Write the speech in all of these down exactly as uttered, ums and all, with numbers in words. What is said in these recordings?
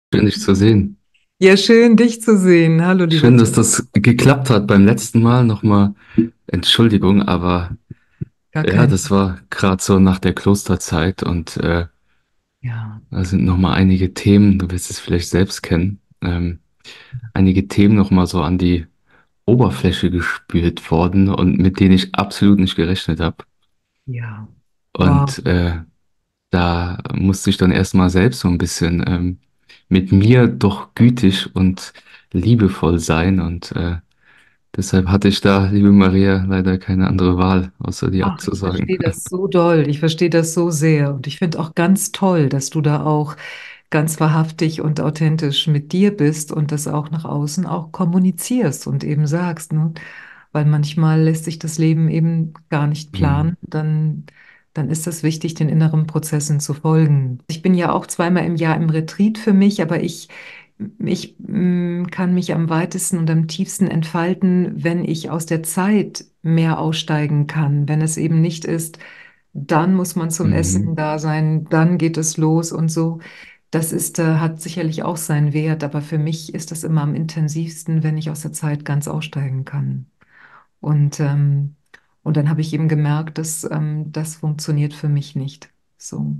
Schön, dich zu sehen. Ja, schön, dich zu sehen. Hallo, lieber Schön, dass Tim. das geklappt hat beim letzten Mal. Nochmal Entschuldigung, aber Gar ja, kein. das war gerade so nach der Klosterzeit und äh, Ja, da sind nochmal einige Themen, du wirst es vielleicht selbst kennen, ähm, einige Themen nochmal so an die Oberfläche gespült worden und mit denen ich absolut nicht gerechnet habe. ja. Wow. Und äh, da musste ich dann erstmal selbst so ein bisschen ähm, mit mir doch gütig und liebevoll sein und äh, deshalb hatte ich da, liebe Maria, leider keine andere Wahl, außer die Ach, ich abzusagen. verstehe das so doll. Ich verstehe das so sehr. Und ich finde auch ganz toll, dass du da auch ganz wahrhaftig und authentisch mit dir bist und das auch nach außen auch kommunizierst und eben sagst, ne? Weil manchmal lässt sich das Leben eben gar nicht Hm. planen. Dann, dann ist es wichtig, den inneren Prozessen zu folgen. Ich bin ja auch zweimal im Jahr im Retreat für mich, aber ich, ich mm, kann mich am weitesten und am tiefsten entfalten, wenn ich aus der Zeit mehr aussteigen kann. Wenn es eben nicht ist, dann muss man zum Essen Mhm. da sein, dann geht es los und so. Das ist, äh, hat sicherlich auch seinen Wert, aber für mich ist das immer am intensivsten, wenn ich aus der Zeit ganz aussteigen kann. Und, ähm, und dann habe ich eben gemerkt, dass ähm, das funktioniert für mich nicht. So,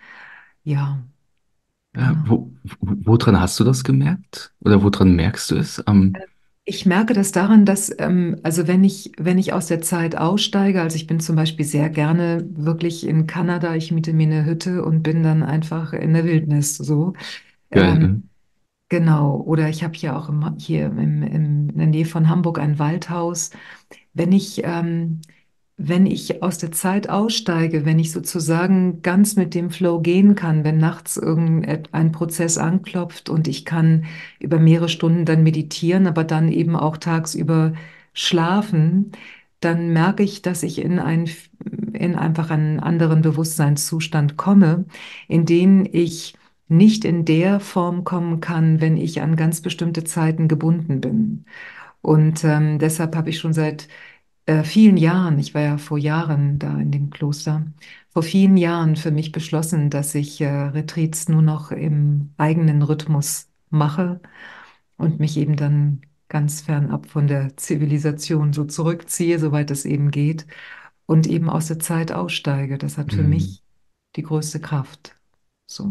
ja, Ja, genau. wo, wo- woran hast du das gemerkt? Oder woran merkst du es? Am, Ich merke das daran, dass, ähm, also wenn ich, wenn ich aus der Zeit aussteige, also ich bin zum Beispiel sehr gerne wirklich in Kanada, ich miete mir eine Hütte und bin dann einfach in der Wildnis, so. geil, Ähm, ne? genau. Oder ich habe hier auch im, hier im, im, in der Nähe von Hamburg ein Waldhaus. Wenn ich, ähm, wenn ich aus der Zeit aussteige, wenn ich sozusagen ganz mit dem Flow gehen kann, wenn nachts irgendein Prozess anklopft und ich kann über mehrere Stunden dann meditieren, aber dann eben auch tagsüber schlafen, dann merke ich, dass ich in ein, in einfach einen anderen Bewusstseinszustand komme, in den ich nicht in der Form kommen kann, wenn ich an ganz bestimmte Zeiten gebunden bin. Und ähm, deshalb habe ich schon seit äh, vielen Jahren, ich war ja vor Jahren da in dem Kloster, vor vielen Jahren für mich beschlossen, dass ich äh, Retreats nur noch im eigenen Rhythmus mache und mich eben dann ganz fernab von der Zivilisation so zurückziehe, soweit es eben geht, und eben aus der Zeit aussteige. Das hat für Mhm. mich die größte Kraft. So,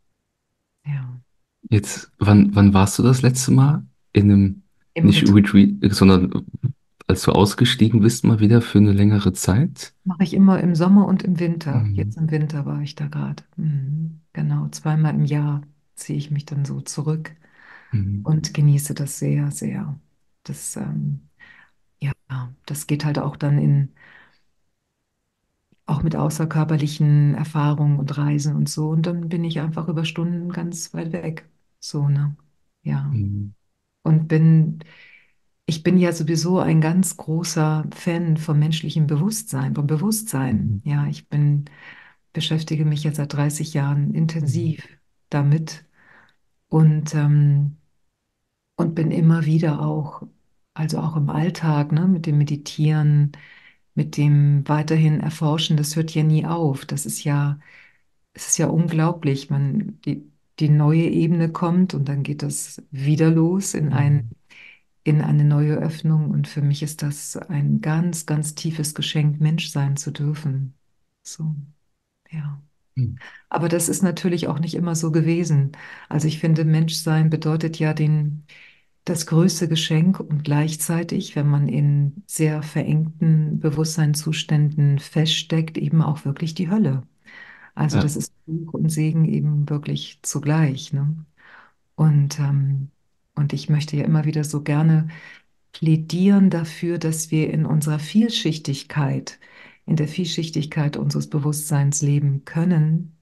ja, Jetzt, wann, wann warst du das letzte Mal in einem, im nicht Retreat. Retreat, sondern als du ausgestiegen bist, mal wieder für eine längere Zeit? Mache ich immer im Sommer und im Winter. Mhm. Jetzt im Winter war ich da gerade. Mhm. Genau, zweimal im Jahr ziehe ich mich dann so zurück Mhm. und genieße das sehr, sehr. Das, ähm, ja, das geht halt auch dann in, auch mit außerkörperlichen Erfahrungen und Reisen und so. Und dann bin ich einfach über Stunden ganz weit weg. So, ne? Ja. Mhm. Und bin, ich bin ja sowieso ein ganz großer Fan vom menschlichen Bewusstsein, vom Bewusstsein. Mhm. Ja, ich bin beschäftige mich jetzt seit dreißig Jahren Mhm. intensiv damit und, ähm, und bin immer wieder auch, also auch im Alltag, ne, mit dem Meditieren, mit dem weiterhin Erforschen, das hört ja nie auf. Das ist ja, es ist ja unglaublich. Man, die, die neue Ebene kommt und dann geht das wieder los in ein, Mhm. in eine neue Öffnung. Und für mich ist das ein ganz, ganz tiefes Geschenk, Mensch sein zu dürfen. So, ja. Mhm. Aber das ist natürlich auch nicht immer so gewesen. Also ich finde, Menschsein bedeutet ja den, das größte Geschenk und gleichzeitig, wenn man in sehr verengten Bewusstseinszuständen feststeckt, eben auch wirklich die Hölle. Also Ja, das ist Fluch und Segen eben wirklich zugleich, ne? Und, ähm, und ich möchte ja immer wieder so gerne plädieren dafür, dass wir in unserer Vielschichtigkeit, in der Vielschichtigkeit unseres Bewusstseins leben können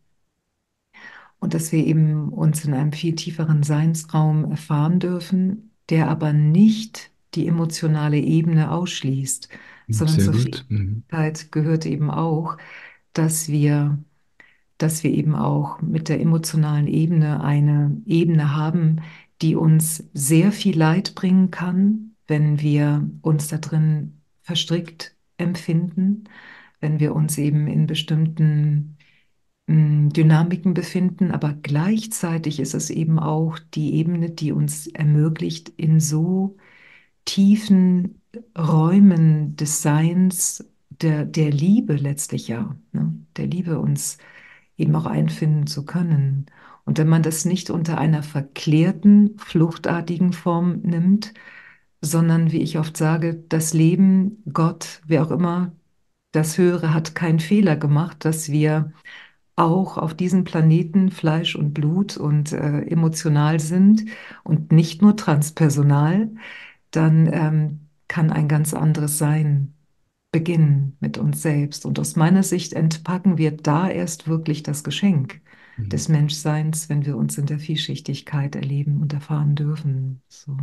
und dass wir eben uns in einem viel tieferen Seinsraum erfahren dürfen, der aber nicht die emotionale Ebene ausschließt, sondern sehr zur gut. Mhm. Fähigkeit gehört eben auch, dass wir, dass wir eben auch mit der emotionalen Ebene eine Ebene haben, die uns sehr viel Leid bringen kann, wenn wir uns da drin verstrickt empfinden, wenn wir uns eben in bestimmten mh, Dynamiken befinden, aber gleichzeitig ist es eben auch die Ebene, die uns ermöglicht, in so tiefen Räumen des Seins, der, der Liebe letztlich ja, ne, der Liebe uns eben auch einfinden zu können. Und wenn man das nicht unter einer verklärten, fluchtartigen Form nimmt, sondern wie ich oft sage, das Leben, Gott, wer auch immer, das Höhere hat keinen Fehler gemacht, dass wir auch auf diesem Planeten Fleisch und Blut und äh, emotional sind und nicht nur transpersonal, dann ähm, kann ein ganz anderes Sein beginnen mit uns selbst. Und aus meiner Sicht entpacken wir da erst wirklich das Geschenk Mhm. des Menschseins, wenn wir uns in der Vielschichtigkeit erleben und erfahren dürfen. So.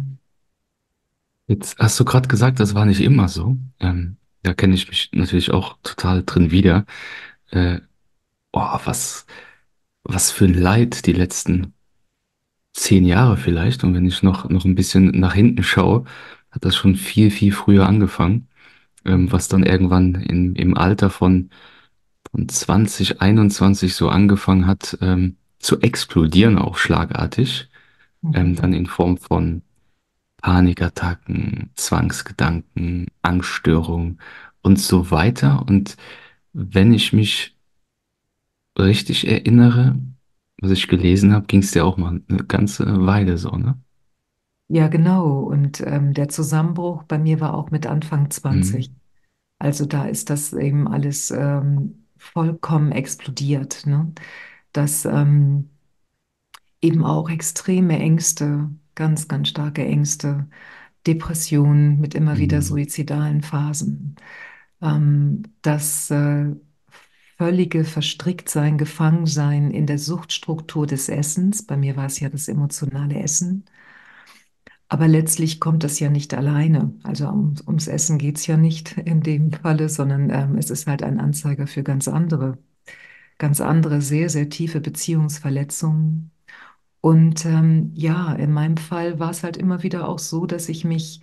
Jetzt hast du gerade gesagt, das war nicht immer so. Ähm, da kenne ich mich natürlich auch total drin wieder. Äh, oh, was, was für ein Leid die letzten zehn Jahre vielleicht. Und wenn ich noch, noch ein bisschen nach hinten schaue, hat das schon viel, viel früher angefangen. Ähm, Mhm. was dann irgendwann in, im Alter von, von zwanzig, einundzwanzig so angefangen hat, ähm, zu explodieren, auch schlagartig. Ähm, dann Mhm. in Form von Panikattacken, Zwangsgedanken, Angststörungen und so weiter. Und wenn ich mich richtig erinnere, was ich gelesen habe, ging es dir auch mal eine ganze Weile so, ne? Ja, genau. Und ähm, der Zusammenbruch bei mir war auch mit Anfang zwanzig. Mhm. Also da ist das eben alles ähm, vollkommen explodiert, ne? Dass ähm, eben auch extreme Ängste, ganz, ganz starke Ängste, Depressionen mit immer wieder Mhm. suizidalen Phasen, ähm, das äh, völlige Verstricktsein, Gefangensein in der Suchtstruktur des Essens. Bei mir war es ja das emotionale Essen. Aber letztlich kommt das ja nicht alleine. Also um, ums Essen geht es ja nicht in dem Falle, sondern ähm, es ist halt ein Anzeiger für ganz andere, ganz andere, sehr, sehr tiefe Beziehungsverletzungen. Und ähm, ja, in meinem Fall war es halt immer wieder auch so, dass ich mich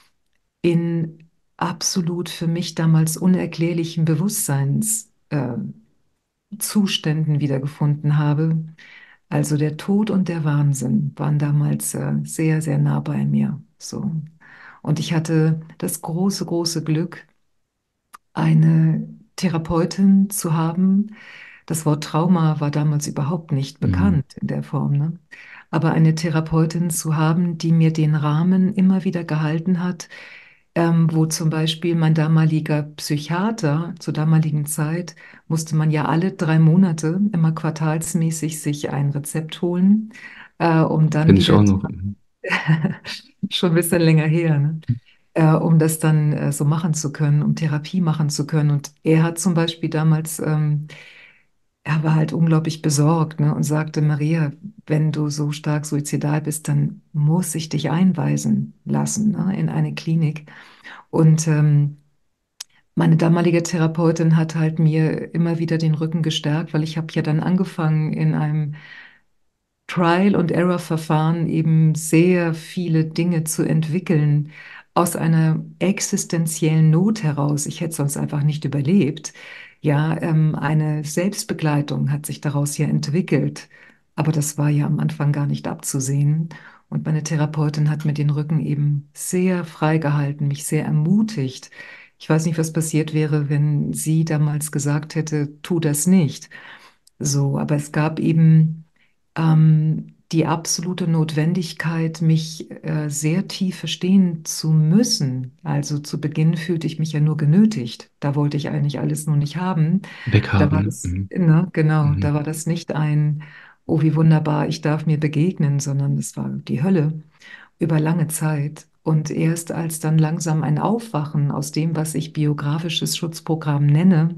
in absolut für mich damals unerklärlichen Bewusstseinszuständen äh, Zuständen wiedergefunden habe. Also der Tod und der Wahnsinn waren damals äh, sehr, sehr nah bei mir. So. Und ich hatte das große, große Glück, eine Therapeutin zu haben. Das Wort Trauma war damals überhaupt nicht Mhm. bekannt in der Form, ne? Aber eine Therapeutin zu haben, die mir den Rahmen immer wieder gehalten hat, ähm, wo zum Beispiel mein damaliger Psychiater zur damaligen Zeit musste man ja alle drei Monate immer quartalsmäßig sich ein Rezept holen, äh, um dann Kenne ich wieder auch noch. Mhm. schon ein bisschen länger her, ne? Äh, um das dann äh, so machen zu können, um Therapie machen zu können. Und er hat zum Beispiel damals, ähm, er war halt unglaublich besorgt, ne, und sagte, Maria, wenn du so stark suizidal bist, dann muss ich dich einweisen lassen, ne, in eine Klinik. Und ähm, meine damalige Therapeutin hat halt mir immer wieder den Rücken gestärkt, weil ich habe ja dann angefangen in einem Trial- und Error-Verfahren eben sehr viele Dinge zu entwickeln aus einer existenziellen Not heraus. Ich hätte sonst einfach nicht überlebt. Ja, ähm, eine Selbstbegleitung hat sich daraus ja entwickelt, aber das war ja am Anfang gar nicht abzusehen. Und meine Therapeutin hat mir den Rücken eben sehr frei gehalten, mich sehr ermutigt. Ich weiß nicht, was passiert wäre, wenn sie damals gesagt hätte, tu das nicht. So, aber es gab eben ähm, die absolute Notwendigkeit, mich äh, sehr tief verstehen zu müssen. Also zu Beginn fühlte ich mich ja nur genötigt. Da wollte ich eigentlich alles nur nicht haben. Da war Weghaben. das, Mhm. ne, genau, Mhm. da war das nicht ein, oh, wie wunderbar, ich darf mir begegnen, sondern es war die Hölle über lange Zeit. Und erst als dann langsam ein Aufwachen aus dem, was ich biografisches Schutzprogramm nenne,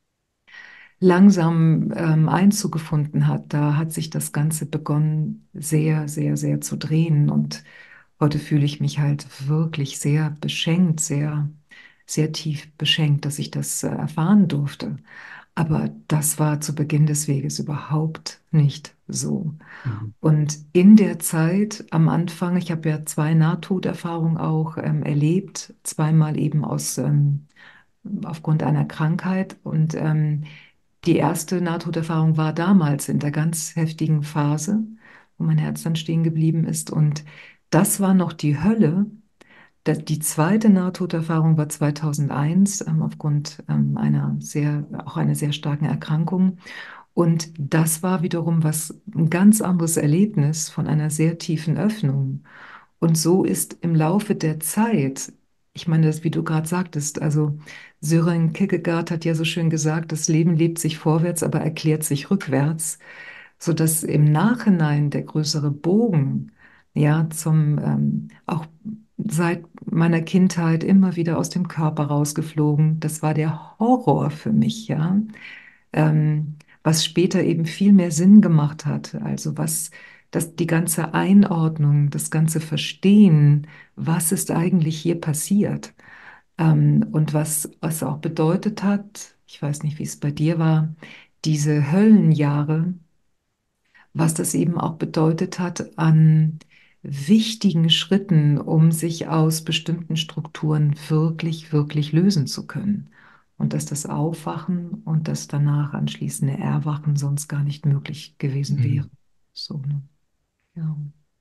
langsam ähm, Einzug gefunden hat, da hat sich das Ganze begonnen, sehr, sehr, sehr zu drehen. Und heute fühle ich mich halt wirklich sehr beschenkt, sehr, sehr tief beschenkt, dass ich das äh, erfahren durfte. Aber das war zu Beginn des Weges überhaupt nicht so. Mhm. Und in der Zeit am Anfang, ich habe ja zwei Nahtoderfahrungen auch ähm, erlebt, zweimal eben aus, ähm, aufgrund einer Krankheit. Und ähm, die erste Nahtoderfahrung war damals in der ganz heftigen Phase, wo mein Herz dann stehen geblieben ist. Und das war noch die Hölle. Da- Die zweite Nahtoderfahrung war zweitausendeins, ähm, aufgrund ähm, einer sehr, auch einer sehr starken Erkrankung. Und das war wiederum was, ein ganz anderes Erlebnis von einer sehr tiefen Öffnung. Und so ist im Laufe der Zeit, ich meine, das, wie du gerade sagtest, also Søren Kierkegaard hat ja so schön gesagt, das Leben lebt sich vorwärts, aber erklärt sich rückwärts, sodass im Nachhinein der größere Bogen, ja, zum, ähm, auch seit meiner Kindheit immer wieder aus dem Körper rausgeflogen, das war der Horror für mich, ja, ähm, was später eben viel mehr Sinn gemacht hat. Also was das, die ganze Einordnung, das ganze Verstehen, was ist eigentlich hier passiert, ähm, und was was auch bedeutet hat, ich weiß nicht, wie es bei dir war, diese Höllenjahre, was das eben auch bedeutet hat an wichtigen Schritten, um sich aus bestimmten Strukturen wirklich, wirklich lösen zu können. Und dass das Aufwachen und das danach anschließende Erwachen sonst gar nicht möglich gewesen wäre. Mhm. So, ne? Ja.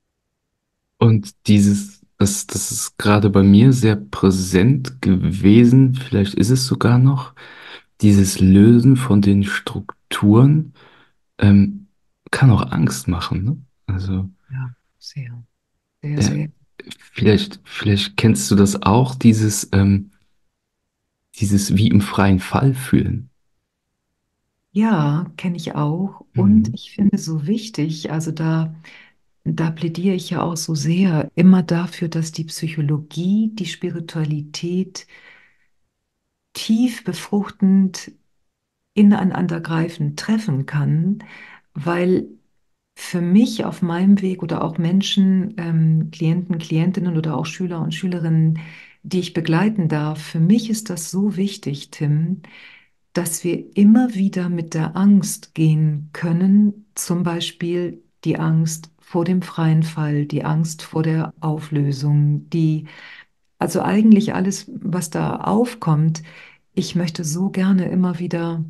Und dieses, das, das ist gerade bei mir sehr präsent gewesen, vielleicht ist es sogar noch, dieses Lösen von den Strukturen, ähm, kann auch Angst machen, ne? Also, Ja, sehr, sehr, ja, sehr. vielleicht, vielleicht kennst du das auch, dieses, ähm, dieses wie im freien Fall fühlen. Ja, kenne ich auch. Und Mhm. ich finde so wichtig, also da, da plädiere ich ja auch so sehr immer dafür, dass die Psychologie, die Spiritualität tief befruchtend ineinandergreifend treffen kann, weil für mich auf meinem Weg oder auch Menschen, ähm, Klienten, Klientinnen oder auch Schüler und Schülerinnen, die ich begleiten darf, für mich ist das so wichtig, Tim, dass wir immer wieder mit der Angst gehen können, zum Beispiel die Angst vor dem freien Fall, die Angst vor der Auflösung, die, also eigentlich alles, was da aufkommt. Ich möchte so gerne immer wieder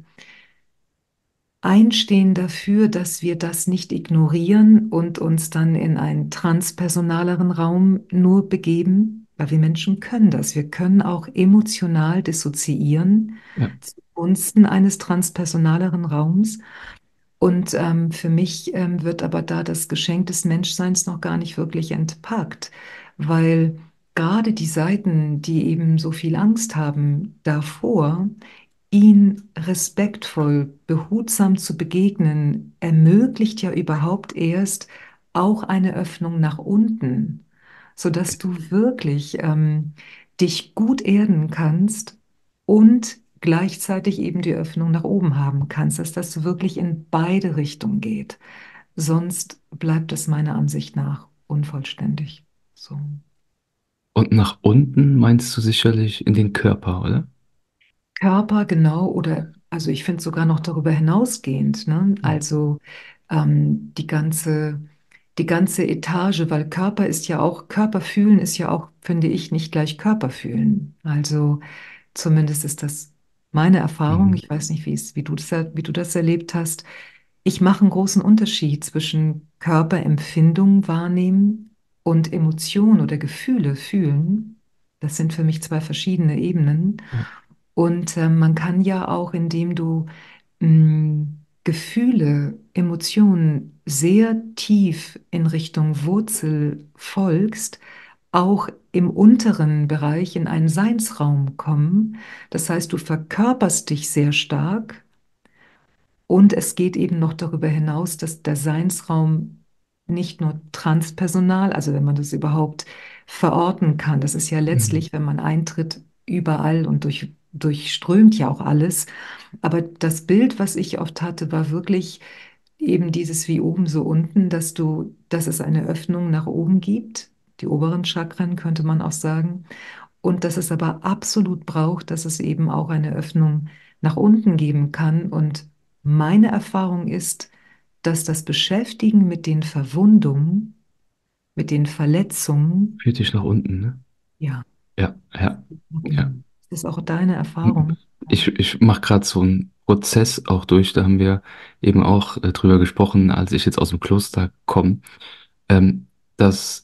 einstehen dafür, dass wir das nicht ignorieren und uns dann in einen transpersonaleren Raum nur begeben, weil wir Menschen können das. Wir können auch emotional dissoziieren Ja. zugunsten eines transpersonaleren Raums. Und ähm, für mich ähm, wird aber da das Geschenk des Menschseins noch gar nicht wirklich entpackt, weil gerade die Seiten, die eben so viel Angst haben davor, ihn respektvoll, behutsam zu begegnen, ermöglicht ja überhaupt erst auch eine Öffnung nach unten, sodass du wirklich ähm, dich gut erden kannst und gleichzeitig eben die Öffnung nach oben haben kannst, dass das wirklich in beide Richtungen geht. Sonst bleibt es meiner Ansicht nach unvollständig. So. Und nach unten meinst du sicherlich in den Körper, oder? Körper, genau, oder also ich finde sogar noch darüber hinausgehend, ne? Mhm. Also ähm, die ganze, die ganze Etage, weil Körper ist ja auch, Körperfühlen ist ja auch, finde ich, nicht gleich Körperfühlen. Also zumindest ist das meine Erfahrung. Mhm. Ich weiß nicht, wie es, wie du das, er- wie du das erlebt hast. Ich mache einen großen Unterschied zwischen Körperempfindung wahrnehmen und Emotionen oder Gefühle fühlen. Das sind für mich zwei verschiedene Ebenen. Ja. Und äh, man kann ja auch, indem du mh, Gefühle, Emotionen sehr tief in Richtung Wurzel folgst, auch im unteren Bereich in einen Seinsraum kommen. Das heißt, du verkörperst dich sehr stark und es geht eben noch darüber hinaus, dass der Seinsraum nicht nur transpersonal, also wenn man das überhaupt verorten kann, das ist ja Mhm. letztlich, wenn man eintritt, überall und durch, durchströmt ja auch alles. Aber das Bild, was ich oft hatte, war wirklich eben dieses wie oben so unten, dass du, dass es eine Öffnung nach oben gibt, die oberen Chakren könnte man auch sagen, und dass es aber absolut braucht, dass es eben auch eine Öffnung nach unten geben kann. Und meine Erfahrung ist, dass das Beschäftigen mit den Verwundungen, mit den Verletzungen, Fühlt dich nach unten, ne? ja, Ja, ja, nach ja. unten. Ist das auch deine Erfahrung? Ich, ich mache gerade so einen Prozess auch durch. Da haben wir eben auch äh, drüber gesprochen, als ich jetzt aus dem Kloster komme, ähm, dass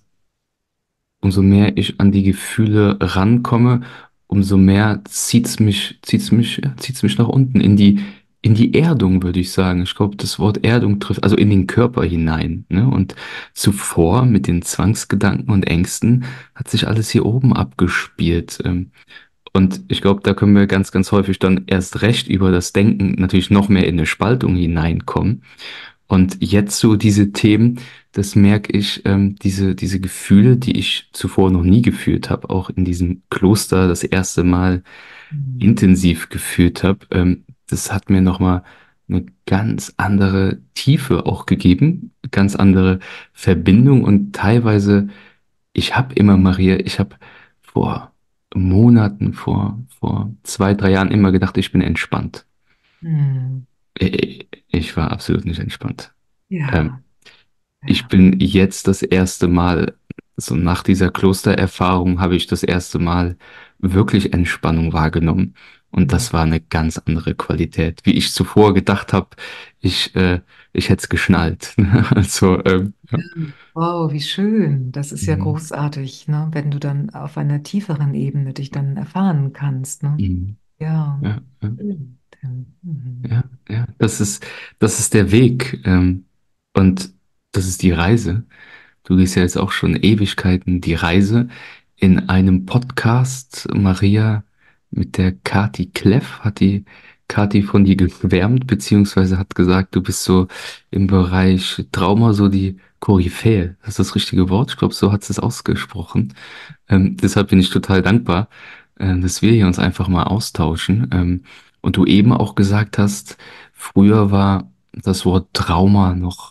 umso mehr ich an die Gefühle rankomme, umso mehr zieht's mich, zieht's mich, ja, zieht's mich nach unten in die, in die Erdung, würde ich sagen. Ich glaube, das Wort Erdung trifft, also in den Körper hinein, ne? Und zuvor mit den Zwangsgedanken und Ängsten hat sich alles hier oben abgespielt. Ähm, und ich glaube, da können wir ganz, ganz häufig dann erst recht über das Denken natürlich noch mehr in eine Spaltung hineinkommen. Und jetzt so diese Themen, das merke ich, ähm, diese, diese Gefühle, die ich zuvor noch nie gefühlt habe, auch in diesem Kloster das erste Mal Mhm. intensiv gefühlt habe, ähm, das hat mir nochmal eine ganz andere Tiefe auch gegeben, ganz andere Verbindung und teilweise, ich habe immer, Maria, ich habe vor Monaten, vor, vor zwei, drei Jahren immer gedacht, ich bin entspannt. Mhm. Ich, ich war absolut nicht entspannt. Ähm, Ja, Ich ja. bin jetzt das erste Mal, so nach dieser Klostererfahrung, habe ich das erste Mal wirklich Entspannung wahrgenommen. Und Mhm. das war eine ganz andere Qualität. Wie ich zuvor gedacht habe, ich, äh, ich hätte es geschnallt. Also, ähm, ja. Ja. Wow, wie schön. Das ist ja Mhm. großartig, ne? Wenn du dann auf einer tieferen Ebene dich dann erfahren kannst, ne? Mhm. Ja. Ja, ja, Schön, Tim. Mhm. ja, ja. Das ist, das ist der Weg. Ähm, und das ist die Reise. Du gehst ja jetzt auch schon Ewigkeiten die Reise in einem Podcast, Maria, mit der Kati Kleff, hat die Kati von dir geschwärmt, beziehungsweise hat gesagt, du bist so im Bereich Trauma so die Koryphäe. Das ist das richtige Wort? Ich glaube, so hat sie es ausgesprochen. Ähm, deshalb bin ich total dankbar, äh, dass wir hier uns einfach mal austauschen. Ähm, und du eben auch gesagt hast, früher war das Wort Trauma noch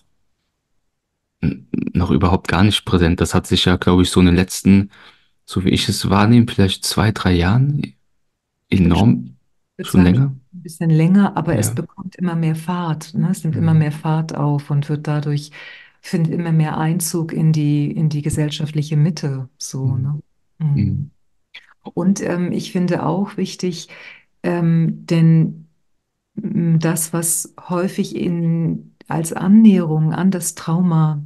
n- noch überhaupt gar nicht präsent. Das hat sich ja, glaube ich, so in den letzten, so wie ich es wahrnehme, vielleicht zwei, drei Jahren Ich würde enorm, würde schon sagen, länger. ein bisschen länger, aber es Ja. bekommt immer mehr Fahrt, ne? Es nimmt immer Mhm. mehr Fahrt auf und wird dadurch, findet immer mehr Einzug in die, in die gesellschaftliche Mitte, so, Mhm. ne? Mhm. Mhm. Und ähm, ich finde auch wichtig, ähm, denn mm, das, was häufig in, als Annäherung an das Trauma,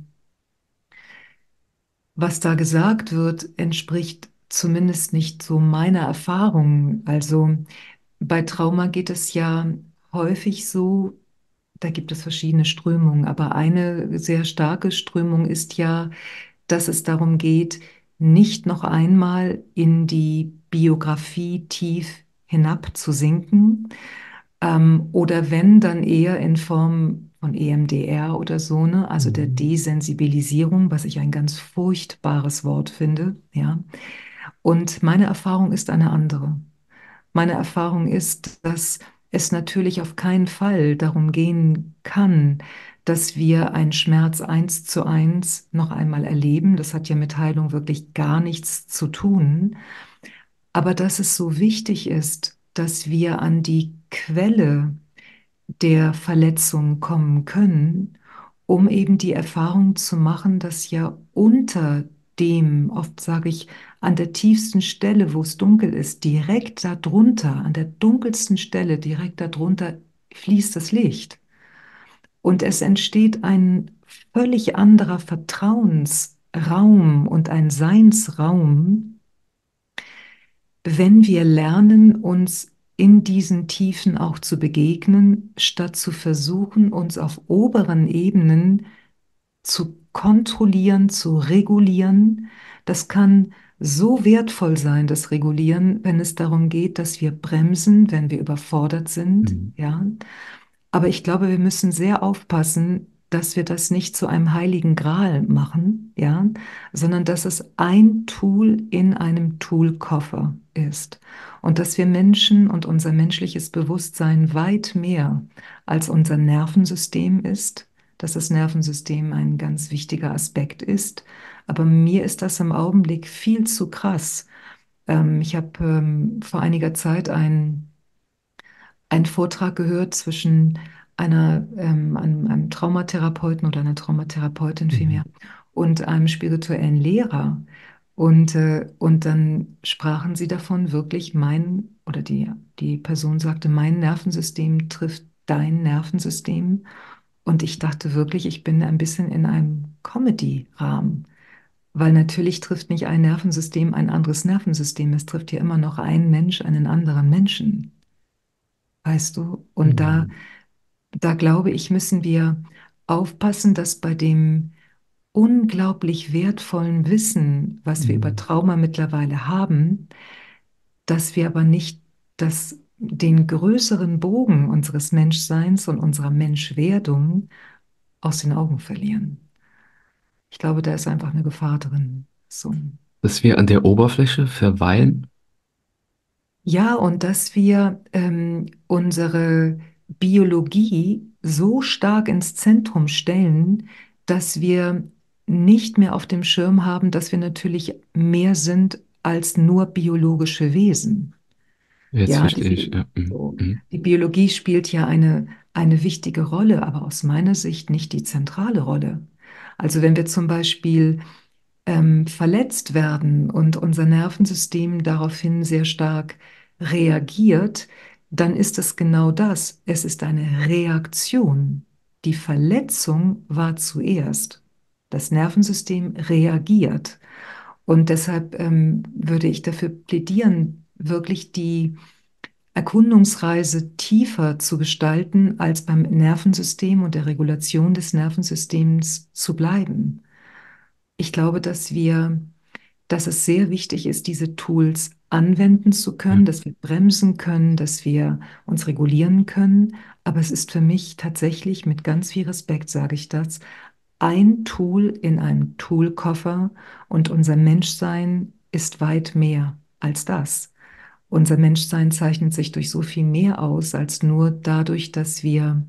was da gesagt wird, entspricht zumindest nicht so meiner Erfahrung. Also bei Trauma geht es ja häufig so, da gibt es verschiedene Strömungen, aber eine sehr starke Strömung ist ja, dass es darum geht, nicht noch einmal in die Biografie tief hinabzusinken, ähm, oder wenn, dann eher in Form von E M D R oder so, ne? Also der Mhm. Desensibilisierung, was ich ein ganz furchtbares Wort finde, ja. Und meine Erfahrung ist eine andere. Meine Erfahrung ist, dass es natürlich auf keinen Fall darum gehen kann, dass wir einen Schmerz eins zu eins noch einmal erleben. Das hat ja mit Heilung wirklich gar nichts zu tun. Aber dass es so wichtig ist, dass wir an die Quelle der Verletzung kommen können, um eben die Erfahrung zu machen, dass ja unter dem, oft sage ich, an der tiefsten Stelle, wo es dunkel ist, direkt darunter, an der dunkelsten Stelle, direkt darunter fließt das Licht. Und es entsteht ein völlig anderer Vertrauensraum und ein Seinsraum, wenn wir lernen, uns in diesen Tiefen auch zu begegnen, statt zu versuchen, uns auf oberen Ebenen zu kontrollieren, zu regulieren. Das kann so wertvoll sein, das Regulieren, wenn es darum geht, dass wir bremsen, wenn wir überfordert sind, Mhm. ja. Aber ich glaube, wir müssen sehr aufpassen, dass wir das nicht zu einem heiligen Gral machen, ja, sondern dass es ein Tool in einem Toolkoffer ist und dass wir Menschen und unser menschliches Bewusstsein weit mehr als unser Nervensystem ist, dass das Nervensystem ein ganz wichtiger Aspekt ist. Aber mir ist das im Augenblick viel zu krass. Ähm, ich habe ähm, vor einiger Zeit ein einen Vortrag gehört zwischen einer, ähm, einem, einem Traumatherapeuten oder einer Traumatherapeutin Mhm. vielmehr und einem spirituellen Lehrer. Und, äh, und dann sprachen sie davon wirklich, mein, oder die, die Person sagte, mein Nervensystem trifft dein Nervensystem. Und ich dachte wirklich, ich bin ein bisschen in einem Comedy-Rahmen, weil natürlich trifft nicht ein Nervensystem ein anderes Nervensystem. Es trifft ja immer noch ein Mensch einen anderen Menschen, weißt du? Und da, Mhm. da glaube ich, müssen wir aufpassen, dass bei dem unglaublich wertvollen Wissen, was wir über Mhm. Trauma mittlerweile haben, dass wir aber nicht das, den größeren Bogen unseres Menschseins und unserer Menschwerdung aus den Augen verlieren. Ich glaube, da ist einfach eine Gefahr drin. So. Dass wir an der Oberfläche verweilen. Ja, und dass wir ähm, unsere Biologie so stark ins Zentrum stellen, dass wir nicht mehr auf dem Schirm haben, dass wir natürlich mehr sind als nur biologische Wesen. Jetzt Ja, die, verstehe ich. Bi- Ja. Mhm. so, Mhm. die Biologie spielt ja eine, eine wichtige Rolle, aber aus meiner Sicht nicht die zentrale Rolle. Also wenn wir zum Beispiel ähm, verletzt werden und unser Nervensystem daraufhin sehr stark reagiert, dann ist es genau das. Es ist eine Reaktion. Die Verletzung war zuerst. Das Nervensystem reagiert. Und deshalb ähm, würde ich dafür plädieren, wirklich die Erkundungsreise tiefer zu gestalten, als beim Nervensystem und der Regulation des Nervensystems zu bleiben. Ich glaube, dass wir, dass es sehr wichtig ist, diese Tools anwenden zu Ja. können, dass wir bremsen können, dass wir uns regulieren können. Aber es ist für mich tatsächlich, mit ganz viel Respekt sage ich das, ein Tool in einem Toolkoffer, und unser Menschsein ist weit mehr als das. Unser Menschsein zeichnet sich durch so viel mehr aus, als nur dadurch, dass wir,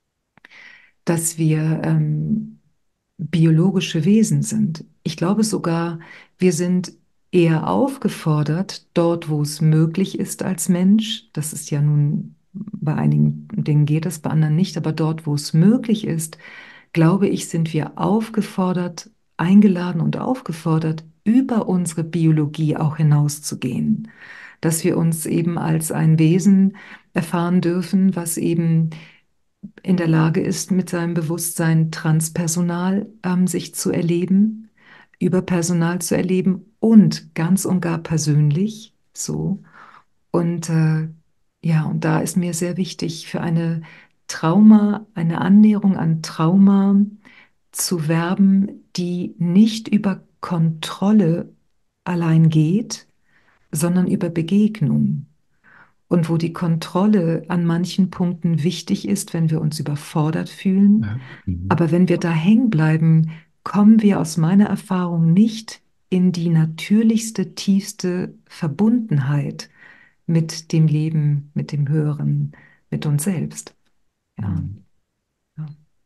dass wir ähm, biologische Wesen sind. Ich glaube sogar, wir sind eher aufgefordert, dort, wo es möglich ist als Mensch, das ist ja nun, bei einigen Dingen geht es, bei anderen nicht, aber dort, wo es möglich ist, glaube ich, sind wir aufgefordert, eingeladen und aufgefordert, über unsere Biologie auch hinauszugehen. Dass wir uns eben als ein Wesen erfahren dürfen, was eben in der Lage ist, mit seinem Bewusstsein transpersonal ähm, sich zu erleben, überpersonal zu erleben und ganz und gar persönlich so. Und äh, ja, und da ist mir sehr wichtig, für eine Trauma, eine Annäherung an Trauma zu werben, die nicht über Kontrolle allein geht, sondern über Begegnung. Und wo die Kontrolle an manchen Punkten wichtig ist, wenn wir uns überfordert fühlen. Ja. Mhm. Aber wenn wir da hängen bleiben, kommen wir aus meiner Erfahrung nicht in die natürlichste, tiefste Verbundenheit mit dem Leben, mit dem Höheren, mit uns selbst. Ja, Mhm. ja.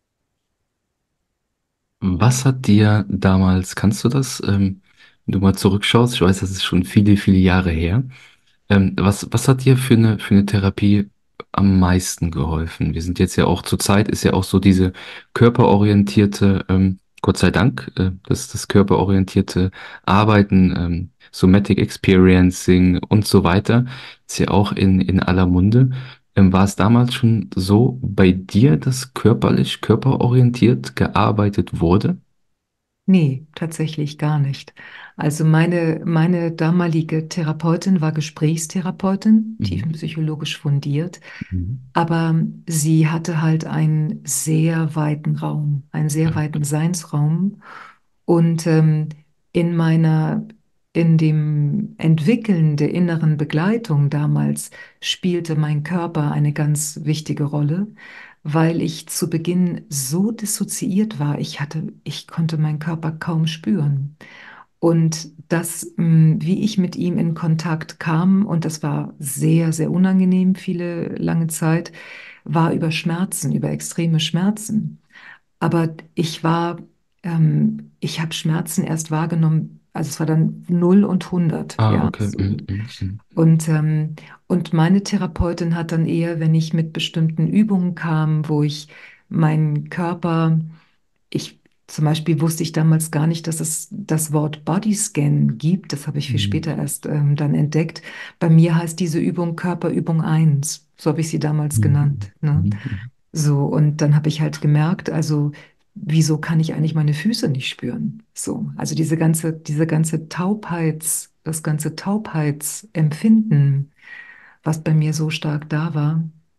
Was hat dir damals, kannst du das, ähm, wenn du mal zurückschaust, ich weiß, das ist schon viele, viele Jahre her, ähm, was, was hat dir für eine, für eine Therapie am meisten geholfen? Wir sind jetzt ja auch zur Zeit, ist ja auch so diese körperorientierte, ähm, Gott sei Dank, äh, das, das körperorientierte Arbeiten, ähm, Somatic Experiencing und so weiter, ist ja auch in, in aller Munde. Ähm, war es damals schon so bei dir, dass körperlich, körperorientiert gearbeitet wurde? Nee, tatsächlich gar nicht. Also meine, meine damalige Therapeutin war Gesprächstherapeutin, Mhm. tiefenpsychologisch fundiert. Mhm. Aber sie hatte halt einen sehr weiten Raum, einen sehr Ja. weiten Seinsraum. Und ähm, in meiner, in dem Entwickeln der inneren Begleitung damals spielte mein Körper eine ganz wichtige Rolle, weil ich zu Beginn so dissoziiert war. Ich hatte, ich konnte meinen Körper kaum spüren. Und das, mh, wie ich mit ihm in Kontakt kam, und das war sehr, sehr unangenehm, viele lange Zeit, war über Schmerzen, über extreme Schmerzen. Aber ich war, ähm, ich habe Schmerzen erst wahrgenommen, also es war dann null und hundert, Ah, ja, okay. so. Mhm. Mhm. Mhm. Und, ähm, und meine Therapeutin hat dann eher, wenn ich mit bestimmten Übungen kam, wo ich meinen Körper, ich Zum Beispiel wusste ich damals gar nicht, dass es das Wort Bodyscan gibt. Das habe ich viel Mhm. später erst ähm, dann entdeckt. Bei mir heißt diese Übung Körperübung eins. So habe ich sie damals Mhm. genannt. Ne? Mhm. So, und dann habe ich halt gemerkt, also wieso kann ich eigentlich meine Füße nicht spüren? So, also diese ganze, diese ganze Taubheits, das ganze Taubheitsempfinden, was bei mir so stark da war,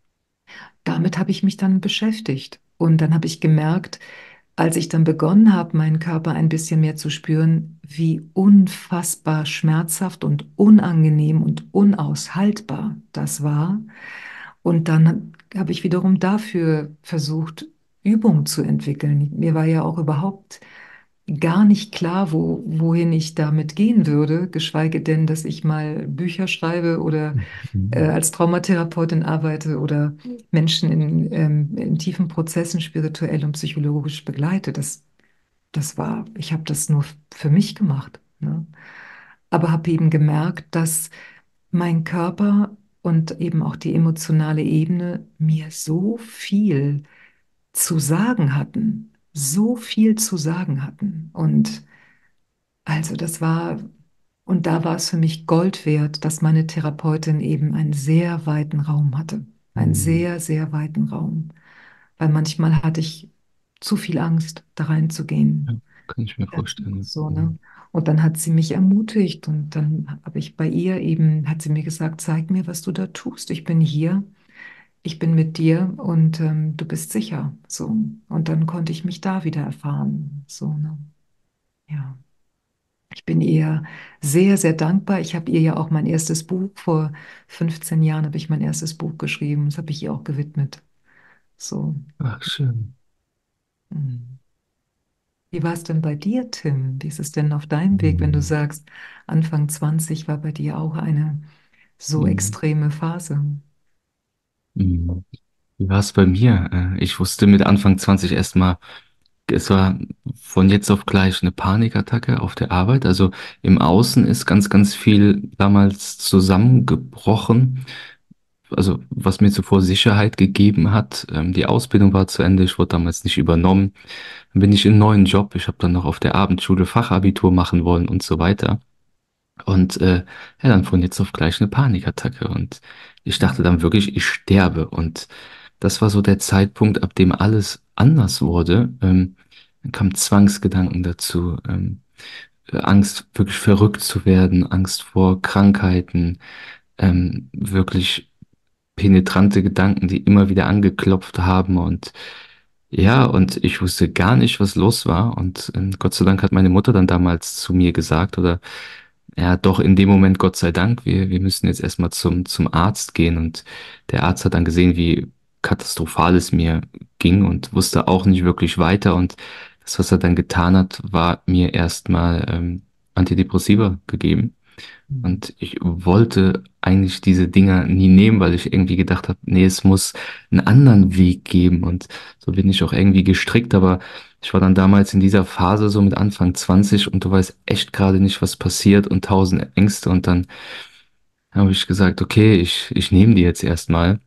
damit habe ich mich dann beschäftigt. Und dann habe ich gemerkt, als ich dann begonnen habe, meinen Körper ein bisschen mehr zu spüren, wie unfassbar schmerzhaft und unangenehm und unaushaltbar das war. Und dann habe ich wiederum dafür versucht, Übung zu entwickeln. Mir war ja auch überhaupt gar nicht klar, wo, wohin ich damit gehen würde, geschweige denn, dass ich mal Bücher schreibe oder äh, Mhm. als Traumatherapeutin arbeite oder Menschen in, ähm, in tiefen Prozessen spirituell und psychologisch begleite. Das, das war, ich habe das nur für mich gemacht, ne? Aber habe eben gemerkt, dass mein Körper und eben auch die emotionale Ebene mir so viel zu sagen hatten, so viel zu sagen hatten. Und also das war, und da war es für mich Gold wert, dass meine Therapeutin eben einen sehr weiten Raum hatte. Einen Mhm. sehr, sehr weiten Raum. Weil manchmal hatte ich zu viel Angst, da Ja, reinzugehen. kann ich mir vorstellen. So, ne? Mhm. Und dann hat sie mich ermutigt und dann habe ich bei ihr eben, hat sie mir gesagt, zeig mir, was du da tust. Ich bin hier, ich bin mit dir und ähm, du bist sicher. So. Und dann konnte ich mich da wieder erfahren. So, ne? Ja. Ich bin ihr sehr, sehr dankbar. Ich habe ihr ja auch mein erstes Buch, vor fünfzehn Jahren habe ich mein erstes Buch geschrieben. Das habe ich ihr auch gewidmet. So. Ach, schön. mm. Wie war es denn bei dir, Tim? Wie ist es denn auf deinem Weg, wenn du Mhm. sagst, Anfang zwanzig war bei dir auch eine so Mhm. extreme Phase? Mhm. Wie war es bei mir? Äh, Ich wusste mit Anfang zwanzig erstmal, es war von jetzt auf gleich eine Panikattacke auf der Arbeit. Also im Außen ist ganz, ganz viel damals zusammengebrochen. Also was mir zuvor Sicherheit gegeben hat. Ähm, Die Ausbildung war zu Ende, ich wurde damals nicht übernommen. Dann bin ich in einen neuen Job. Ich habe dann noch auf der Abendschule Fachabitur machen wollen und so weiter. Und äh, ja, dann von jetzt auf gleich eine Panikattacke. Und ich dachte dann wirklich, ich sterbe. Und das war so der Zeitpunkt, ab dem alles anders wurde. Ähm, dann kamen Zwangsgedanken dazu, ähm, äh, Angst, wirklich verrückt zu werden, Angst vor Krankheiten, ähm, wirklich penetrante Gedanken, die immer wieder angeklopft haben. Und ja, und ich wusste gar nicht, was los war. Und ähm, Gott sei Dank hat meine Mutter dann damals zu mir gesagt, oder ja, doch in dem Moment, Gott sei Dank, wir, wir müssen jetzt erstmal zum, zum Arzt gehen. Und der Arzt hat dann gesehen, wie katastrophal es mir ging und wusste auch nicht wirklich weiter. Und das, was er dann getan hat, war mir erstmal ähm, Antidepressiva gegeben. Und ich wollte eigentlich diese Dinger nie nehmen, weil ich irgendwie gedacht habe, nee, es muss einen anderen Weg geben. Und so bin ich auch irgendwie gestrickt. Aber ich war dann damals in dieser Phase so mit Anfang zwanzig und du weißt echt gerade nicht, was passiert und tausend Ängste. Und dann habe ich gesagt, okay, ich, ich nehme die jetzt erstmal.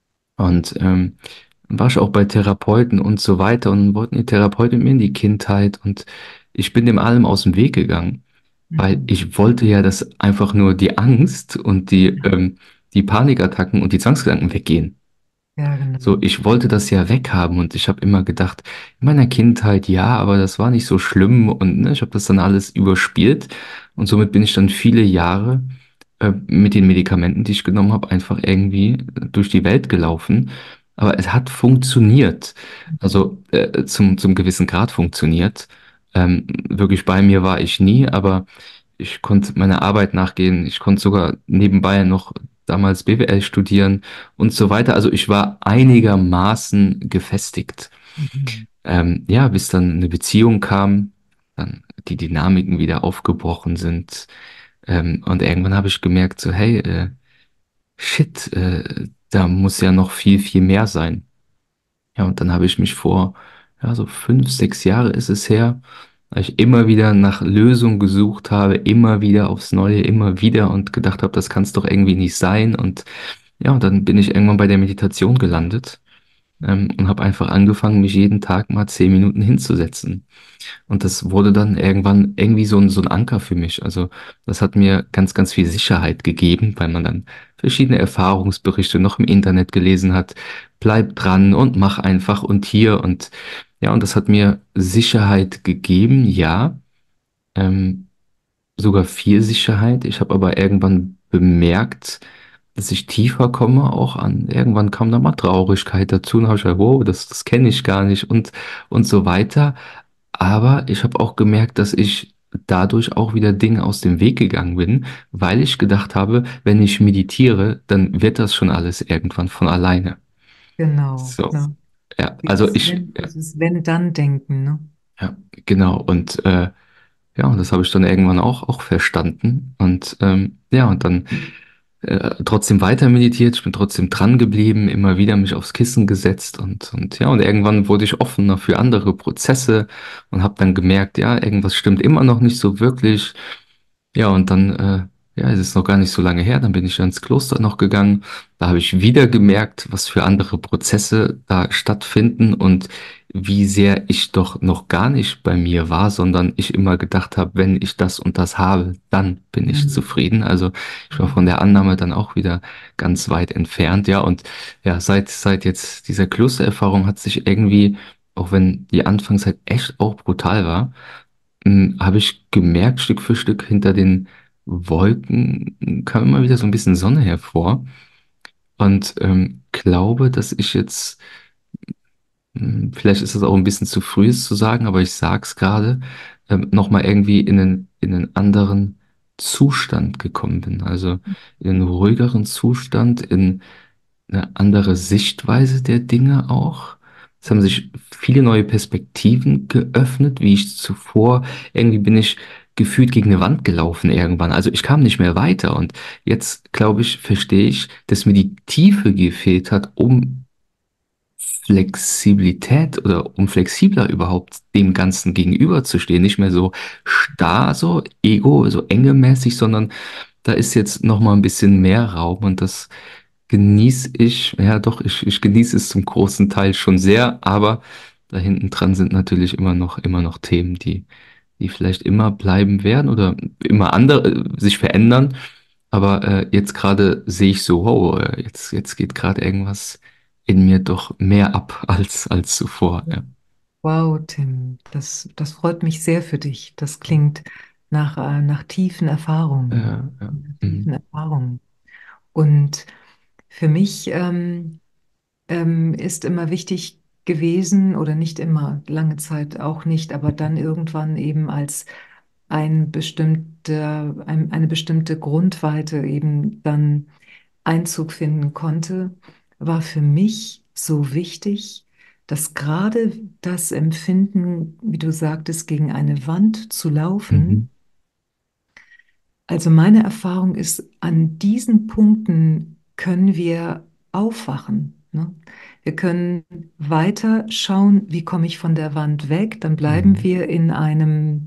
Und ähm, war ich auch bei Therapeuten und so weiter und wollten die Therapeuten mit mir in die Kindheit. Und ich bin dem allem aus dem Weg gegangen. Weil Mhm. ich wollte ja, dass einfach nur die Angst und die, ähm, die Panikattacken und die Zwangsgedanken weggehen. Ja, genau. So, ich wollte das ja weghaben und ich habe immer gedacht, in meiner Kindheit ja, aber das war nicht so schlimm und ne, ich habe das dann alles überspielt und somit bin ich dann viele Jahre äh, mit den Medikamenten, die ich genommen habe, einfach irgendwie durch die Welt gelaufen. Aber es hat funktioniert, also äh, zum, zum gewissen Grad funktioniert. Ähm, wirklich bei mir war ich nie, aber ich konnte meiner Arbeit nachgehen. Ich konnte sogar nebenbei noch damals B W L studieren und so weiter. Also ich war einigermaßen gefestigt. Mhm. Ähm, ja, bis dann eine Beziehung kam, dann die Dynamiken wieder aufgebrochen sind. Ähm, und irgendwann habe ich gemerkt, so, hey, äh, shit, äh, da muss ja noch viel, viel mehr sein. Ja, und dann habe ich mich vor, ja, so fünf, sechs Jahre ist es her, weil ich immer wieder nach Lösungen gesucht habe, immer wieder aufs Neue, immer wieder und gedacht habe, das kann es doch irgendwie nicht sein. Und ja, und dann bin ich irgendwann bei der Meditation gelandet. ähm, und habe einfach angefangen, mich jeden Tag mal zehn Minuten hinzusetzen. Und das wurde dann irgendwann irgendwie so ein, so ein Anker für mich. Also das hat mir ganz, ganz viel Sicherheit gegeben, weil man dann verschiedene Erfahrungsberichte noch im Internet gelesen hat. Bleib dran und mach einfach und hier und ja, und das hat mir Sicherheit gegeben, ja. Ähm, Sogar viel Sicherheit. Ich habe aber irgendwann bemerkt, dass ich tiefer komme, auch an. Irgendwann kam da mal Traurigkeit dazu und habe ich gedacht, wow, das, das kenne ich gar nicht und, und so weiter. Aber ich habe auch gemerkt, dass ich dadurch auch wieder Dinge aus dem Weg gegangen bin, weil ich gedacht habe, wenn ich meditiere, dann wird das schon alles irgendwann von alleine. Genau, So, ne? ja, also Dieses ich, Wenn, ja, dieses Wenn-Dann-Denken, ne? ja, genau. Und äh, ja, und das habe ich dann irgendwann auch, auch verstanden. Und ähm, ja, und dann äh, trotzdem weiter meditiert, ich bin trotzdem dran geblieben, immer wieder mich aufs Kissen gesetzt und, und ja, und irgendwann wurde ich offener für andere Prozesse und habe dann gemerkt, ja, irgendwas stimmt immer noch nicht so wirklich. Ja, und dann, äh, ja, es ist noch gar nicht so lange her, dann bin ich ins Kloster noch gegangen. Da habe ich wieder gemerkt, was für andere Prozesse da stattfinden und wie sehr ich doch noch gar nicht bei mir war, sondern ich immer gedacht habe, wenn ich das und das habe, dann bin ich Mhm. zufrieden. Also ich war von Mhm. der Annahme dann auch wieder ganz weit entfernt, ja. Und ja, seit, seit jetzt dieser Klostererfahrung hat sich irgendwie, auch wenn die Anfangszeit echt auch brutal war, hm, habe ich gemerkt, Stück für Stück hinter den Wolken kam immer wieder so ein bisschen Sonne hervor und ähm, glaube, dass ich jetzt, hm, vielleicht ist es auch ein bisschen zu früh, es zu sagen, aber ich sag's gerade, ähm, nochmal irgendwie in einen, in einen anderen Zustand gekommen bin. Also in einen ruhigeren Zustand, in eine andere Sichtweise der Dinge auch. Es haben sich viele neue Perspektiven geöffnet, wie ich zuvor. Irgendwie bin ich gefühlt gegen eine Wand gelaufen irgendwann. Also ich kam nicht mehr weiter. Und jetzt, glaube ich, verstehe ich, dass mir die Tiefe gefehlt hat, um Flexibilität oder um flexibler überhaupt dem Ganzen gegenüberzustehen. Nicht mehr so starr, so ego, so engemäßig, sondern da ist jetzt noch mal ein bisschen mehr Raum und das genieße ich, ja doch, ich, ich genieße es zum großen Teil schon sehr, aber da hinten dran sind natürlich immer noch, immer noch Themen, die, die vielleicht immer bleiben werden oder immer andere, äh, sich verändern. Aber äh, jetzt gerade sehe ich so, wow, äh, jetzt, jetzt geht gerade irgendwas in mir doch mehr ab als, als zuvor. Ja, Wow, Tim, das, das freut mich sehr für dich. Das klingt nach, äh, nach tiefen Erfahrungen. ja, ja. Nach tiefen Mhm. Erfahrungen. Und für mich ähm, ähm, ist immer wichtig gewesen, oder nicht immer, lange Zeit auch nicht, aber dann irgendwann eben als ein bestimmte, ein, eine bestimmte Grundweite eben dann Einzug finden konnte, war für mich so wichtig, dass gerade das Empfinden, wie du sagtest, gegen eine Wand zu Mhm. laufen, also meine Erfahrung ist, an diesen Punkten können wir aufwachen. Ne? Wir können weiter schauen, wie komme ich von der Wand weg. Dann bleiben Mhm. wir in einem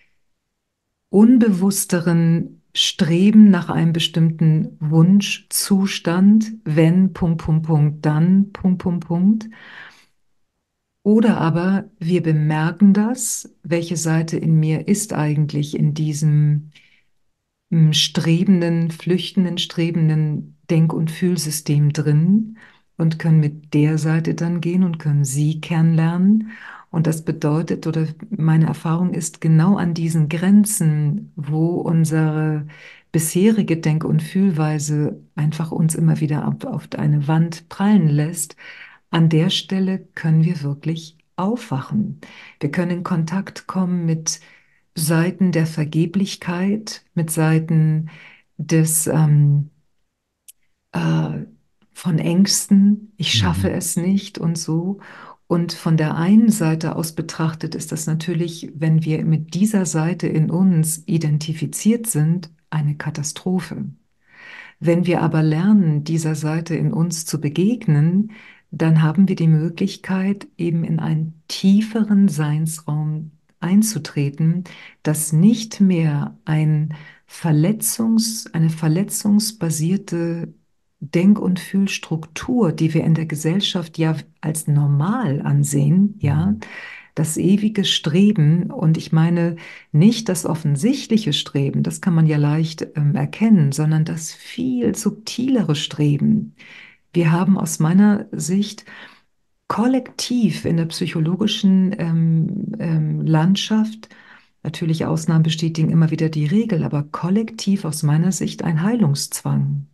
unbewussteren Streben nach einem bestimmten Wunschzustand, wenn Punkt, Punkt, Punkt, dann Punkt, Punkt, Punkt. Oder aber wir bemerken das, welche Seite in mir ist eigentlich in diesem m, strebenden, flüchtenden, strebenden Denk- und Fühlsystem drin und können mit der Seite dann gehen und können sie kennenlernen. Und das bedeutet, oder meine Erfahrung ist, genau an diesen Grenzen, wo unsere bisherige Denk- und Fühlweise einfach uns immer wieder auf, auf eine Wand prallen lässt, an der Stelle können wir wirklich aufwachen. Wir können in Kontakt kommen mit Seiten der Vergeblichkeit, mit Seiten des ähm, äh, von Ängsten, ich schaffe Mhm. es nicht und so. Und von der einen Seite aus betrachtet ist das natürlich, wenn wir mit dieser Seite in uns identifiziert sind, eine Katastrophe. Wenn wir aber lernen, dieser Seite in uns zu begegnen, dann haben wir die Möglichkeit, eben in einen tieferen Seinsraum einzutreten, das nicht mehr ein Verletzungs, eine verletzungsbasierte Denk- und Fühlstruktur, die wir in der Gesellschaft ja als normal ansehen, ja, Mhm. das ewige Streben, und ich meine nicht das offensichtliche Streben, das kann man ja leicht ähm, erkennen, sondern das viel subtilere Streben. Wir haben aus meiner Sicht kollektiv in der psychologischen ähm, ähm, Landschaft, natürlich Ausnahmen bestätigen immer wieder die Regel, aber kollektiv aus meiner Sicht ein Heilungszwang.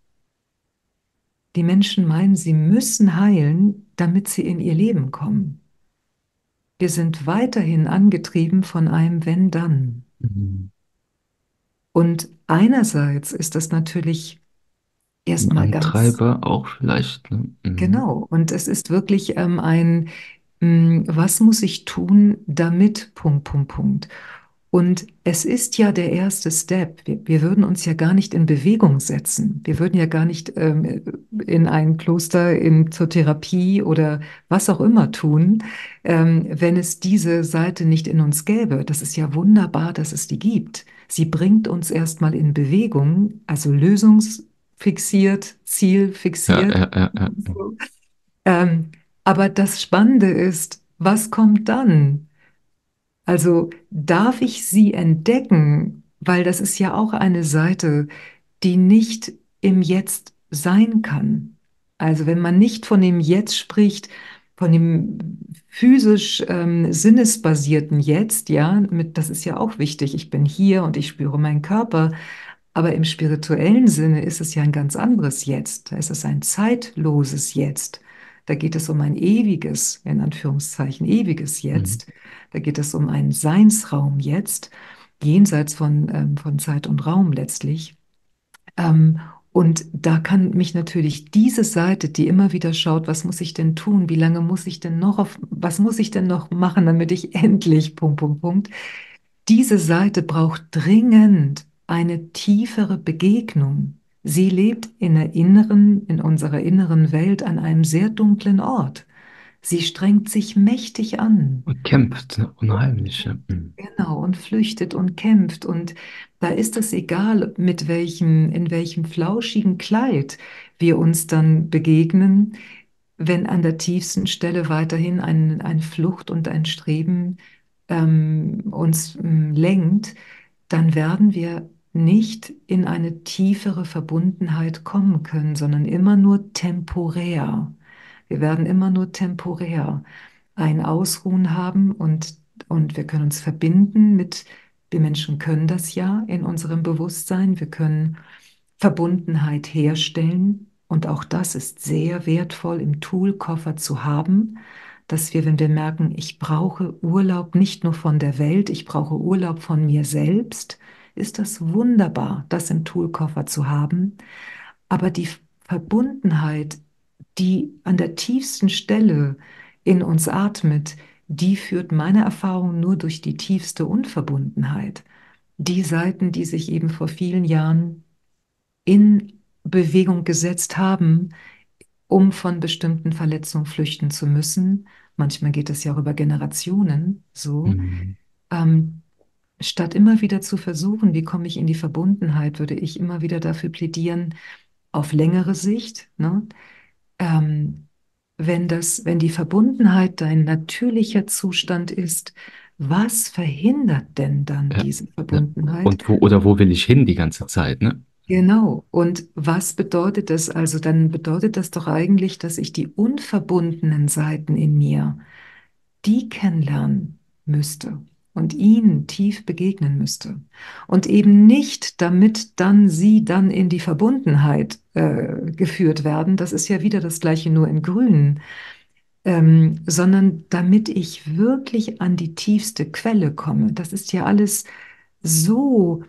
Die Menschen meinen, sie müssen heilen, damit sie in ihr Leben kommen. Wir sind weiterhin angetrieben von einem Wenn-Dann. Mhm. Und einerseits ist das natürlich Ein erstmal ganz Antreiber auch vielleicht, ne? Mhm. genau. Und es ist wirklich ähm, ein, mh, was muss ich tun, damit, Punkt, Punkt, Punkt. Und es ist ja der erste Step. Wir, wir würden uns ja gar nicht in Bewegung setzen. Wir würden ja gar nicht ähm, in ein Kloster, in, zur Therapie oder was auch immer tun, ähm, wenn es diese Seite nicht in uns gäbe. Das ist ja wunderbar, dass es die gibt. Sie bringt uns erstmal in Bewegung, also lösungsfixiert, Ja, zielfixiert. ja, ja, ja. So. Ähm, aber das Spannende ist, was kommt dann? Also darf ich sie entdecken, weil das ist ja auch eine Seite, die nicht im Jetzt sein kann. Also wenn man nicht von dem Jetzt spricht, von dem physisch ähm, sinnesbasierten Jetzt, ja, mit, das ist ja auch wichtig. Ich bin hier und ich spüre meinen Körper, aber im spirituellen Sinne ist es ja ein ganz anderes Jetzt. Da ist es ein zeitloses Jetzt. Da geht es um ein ewiges, in Anführungszeichen, ewiges Mhm. Jetzt. Da geht es um einen Seinsraum jetzt, jenseits von, ähm, von Zeit und Raum letztlich. Ähm, und da kann mich natürlich diese Seite, die immer wieder schaut, was muss ich denn tun, wie lange muss ich denn noch auf, was muss ich denn noch machen, damit ich endlich, Punkt, Punkt, Punkt, diese Seite braucht dringend eine tiefere Begegnung. Sie lebt in der inneren, in unserer inneren Welt an einem sehr dunklen Ort. Sie strengt sich mächtig an. Und kämpft, ne? Unheimlich. Ja. Mhm. Genau, und flüchtet und kämpft. Und da ist es egal, mit welchem, in welchem flauschigen Kleid wir uns dann begegnen, wenn an der tiefsten Stelle weiterhin ein, eine Flucht und ein Streben ähm, uns ähm, lenkt, dann werden wir nicht in eine tiefere Verbundenheit kommen können, sondern immer nur temporär. Wir werden immer nur temporär ein Ausruhen haben und, und wir können uns verbinden mit, wir Menschen können das ja in unserem Bewusstsein, wir können Verbundenheit herstellen und auch das ist sehr wertvoll im Toolkoffer zu haben, dass wir, wenn wir merken, ich brauche Urlaub nicht nur von der Welt, ich brauche Urlaub von mir selbst, ist das wunderbar, das im Toolkoffer zu haben. Aber die Verbundenheit, die an der tiefsten Stelle in uns atmet, die führt meiner Erfahrung nur durch die tiefste Unverbundenheit. Die Seiten, die sich eben vor vielen Jahren in Bewegung gesetzt haben, um von bestimmten Verletzungen flüchten zu müssen. Manchmal geht es ja auch über Generationen so. Mhm. Ähm, Statt immer wieder zu versuchen, wie komme ich in die Verbundenheit, würde ich immer wieder dafür plädieren, auf längere Sicht, ne? Ähm, wenn das, wenn die Verbundenheit dein natürlicher Zustand ist, was verhindert denn dann Ja. diese Ja. Verbundenheit? Und wo oder wo will ich hin die ganze Zeit, ne? Genau. Und was bedeutet das? Also dann bedeutet das doch eigentlich, dass ich die unverbundenen Seiten in mir, die kennenlernen müsste und ihnen tief begegnen müsste. Und eben nicht, damit dann sie dann in die Verbundenheit äh, geführt werden. Das ist ja wieder das Gleiche, nur in Grün. Ähm, sondern damit ich wirklich an die tiefste Quelle komme. Das ist ja alles so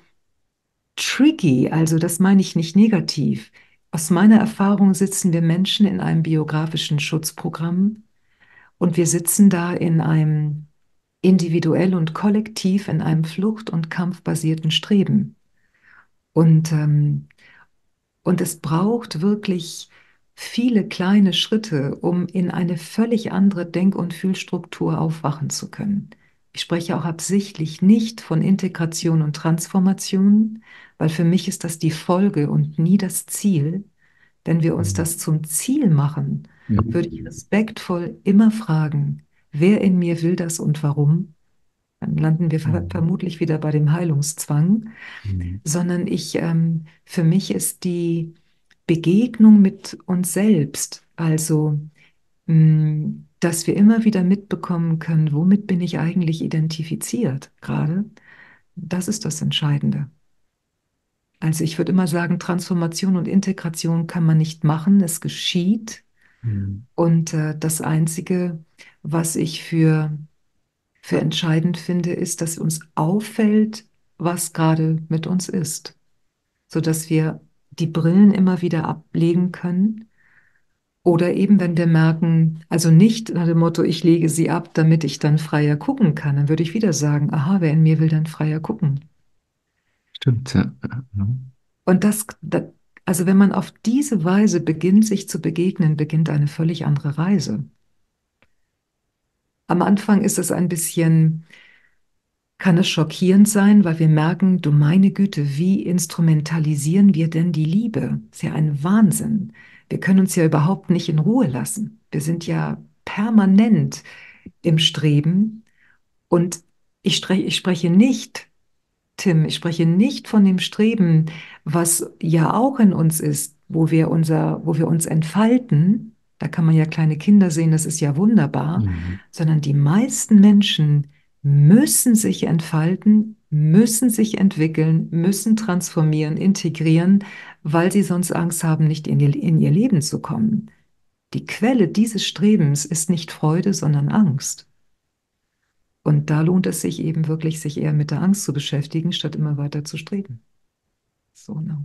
tricky, also das meine ich nicht negativ. Aus meiner Erfahrung sitzen wir Menschen in einem biografischen Schutzprogramm und wir sitzen da in einem individuell und kollektiv in einem flucht- und kampfbasierten Streben. Und, ähm, und es braucht wirklich viele kleine Schritte, um in eine völlig andere Denk- und Fühlstruktur aufwachen zu können. Ich spreche auch absichtlich nicht von Integration und Transformation, weil für mich ist das die Folge und nie das Ziel. wenn wir uns Mhm. das zum Ziel machen, würde ich Mhm. respektvoll immer fragen, wer in mir will das und warum? Dann landen wir ver Mhm. vermutlich wieder bei dem Heilungszwang, Mhm. sondern ich, ähm, für mich ist die Begegnung mit uns selbst, also mh, dass wir immer wieder mitbekommen können, womit bin ich eigentlich identifiziert gerade, das ist das Entscheidende. Also ich würde immer sagen, Transformation und Integration kann man nicht machen, es geschieht. Mhm. Und äh, das Einzige, was ich für, für entscheidend finde, ist, dass uns auffällt, was gerade mit uns ist, sodass wir die Brillen immer wieder ablegen können. Oder eben, wenn wir merken, also nicht nach dem Motto, ich lege sie ab, damit ich dann freier gucken kann, dann würde ich wieder sagen, aha, wer in mir will dann freier gucken. Stimmt, ja. Ja. Und das, da- also wenn man auf diese Weise beginnt, sich zu begegnen, beginnt eine völlig andere Reise. Am Anfang ist es ein bisschen, kann es schockierend sein, weil wir merken, du meine Güte, wie instrumentalisieren wir denn die Liebe? Ist ja ein Wahnsinn. Wir können uns ja überhaupt nicht in Ruhe lassen. Wir sind ja permanent im Streben. Und ich spreche, ich spreche nicht, Tim, ich spreche nicht von dem Streben, was ja auch in uns ist, wo wir unser, wo wir uns entfalten. Da kann man ja kleine Kinder sehen, das ist ja wunderbar, Mhm. sondern die meisten Menschen müssen sich entfalten, müssen sich entwickeln, müssen transformieren, integrieren, weil sie sonst Angst haben, nicht in ihr, in ihr Leben zu kommen. Die Quelle dieses Strebens ist nicht Freude, sondern Angst. Und da lohnt es sich eben wirklich, sich eher mit der Angst zu beschäftigen, statt immer weiter zu streben. So, ne?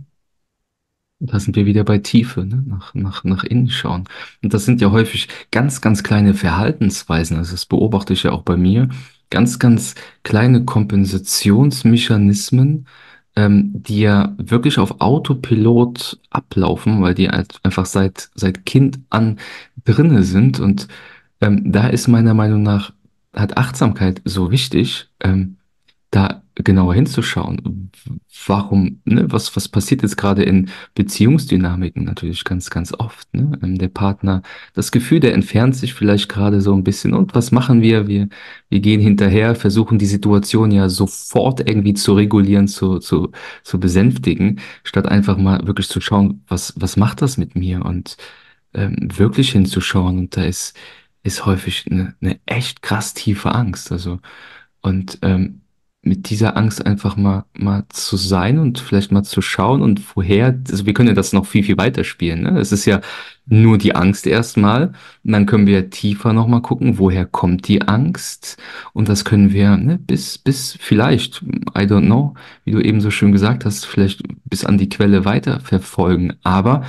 Da sind wir wieder bei Tiefe, ne? Nach, nach, nach innen schauen. Und das sind ja häufig ganz, ganz kleine Verhaltensweisen. Also das beobachte ich ja auch bei mir. Ganz, ganz kleine Kompensationsmechanismen, ähm, die ja wirklich auf Autopilot ablaufen, weil die halt einfach seit, seit Kind an drinne sind. Und ähm, da ist meiner Meinung nach, hat Achtsamkeit so wichtig. Ähm, da genauer hinzuschauen. Warum, ne, was, was passiert jetzt gerade in Beziehungsdynamiken natürlich ganz, ganz oft, ne? Ähm, Der Partner, das Gefühl, der entfernt sich vielleicht gerade so ein bisschen. Und was machen wir? Wir, wir gehen hinterher, versuchen die Situation ja sofort irgendwie zu regulieren, zu, zu, zu besänftigen, statt einfach mal wirklich zu schauen, was, was macht das mit mir? Und ähm, wirklich hinzuschauen. Und da ist, ist häufig eine, eine echt krass tiefe Angst. Also, und ähm, mit dieser Angst einfach mal, mal zu sein und vielleicht mal zu schauen und woher, also wir können ja das noch viel, viel weiter spielen, ne? Es ist ja nur die Angst erstmal und dann können wir tiefer nochmal gucken, woher kommt die Angst und das können wir, ne, bis, bis vielleicht, I don't know, wie du eben so schön gesagt hast, vielleicht bis an die Quelle weiter verfolgen, aber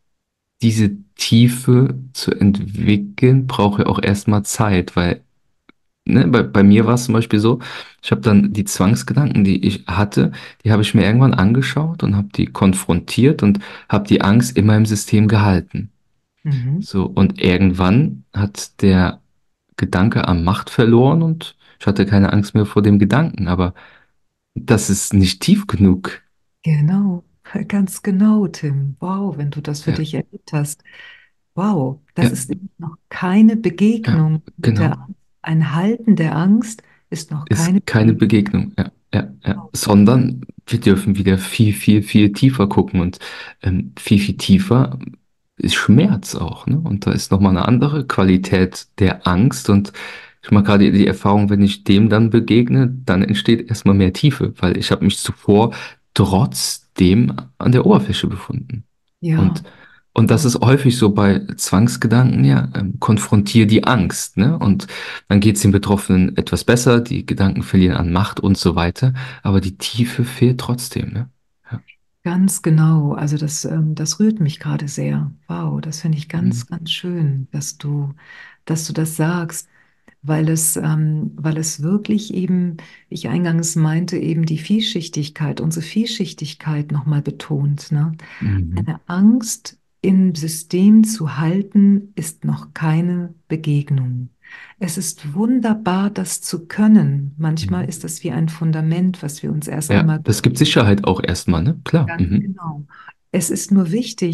diese Tiefe zu entwickeln, braucht ja auch erstmal Zeit, weil ne, bei, bei mir war es zum Beispiel so, ich habe dann die Zwangsgedanken, die ich hatte, die habe ich mir irgendwann angeschaut und habe die konfrontiert und habe die Angst immer im System gehalten. Mhm. So, und irgendwann hat der Gedanke an Macht verloren und ich hatte keine Angst mehr vor dem Gedanken, aber das ist nicht tief genug. Genau, ganz genau, Tim. Wow, wenn du das für Ja, dich erlebt hast. Wow, das ja, ist noch keine ja, Begegnung mit genau. der Angst. Ein Halten der Angst ist noch keine Ist keine Begegnung. Begegnung, ja, ja, ja. Sondern wir dürfen wieder viel, viel, viel tiefer gucken und ähm, viel, viel tiefer ist Schmerz auch, ne? Und da ist nochmal eine andere Qualität der Angst und ich mache gerade die Erfahrung, wenn ich dem dann begegne, dann entsteht erstmal mehr Tiefe, weil ich habe mich zuvor trotzdem an der Oberfläche befunden. Ja, Und, und das ja. ist häufig so bei Zwangsgedanken, ja, ähm, konfrontiere die Angst, ne? Und dann geht es den Betroffenen etwas besser, die Gedanken verlieren an Macht und so weiter, aber die Tiefe fehlt trotzdem, ne? Ja. Ganz genau. Also das, ähm, das rührt mich gerade sehr. Wow, das finde ich Mhm. ganz, ganz schön, dass du, dass du das sagst, weil es, ähm, weil es wirklich eben, wie ich eingangs meinte, eben die Vielschichtigkeit, unsere Vielschichtigkeit nochmal betont, ne? Mhm. Eine Angst im System zu halten, ist noch keine Begegnung. Es ist wunderbar, das zu können. Manchmal Mhm. ist das wie ein Fundament, was wir uns erst Ja, einmal das gibt Sicherheit auch erstmal, ne? Klar. ganz Mhm. genau. Es ist nur wichtig,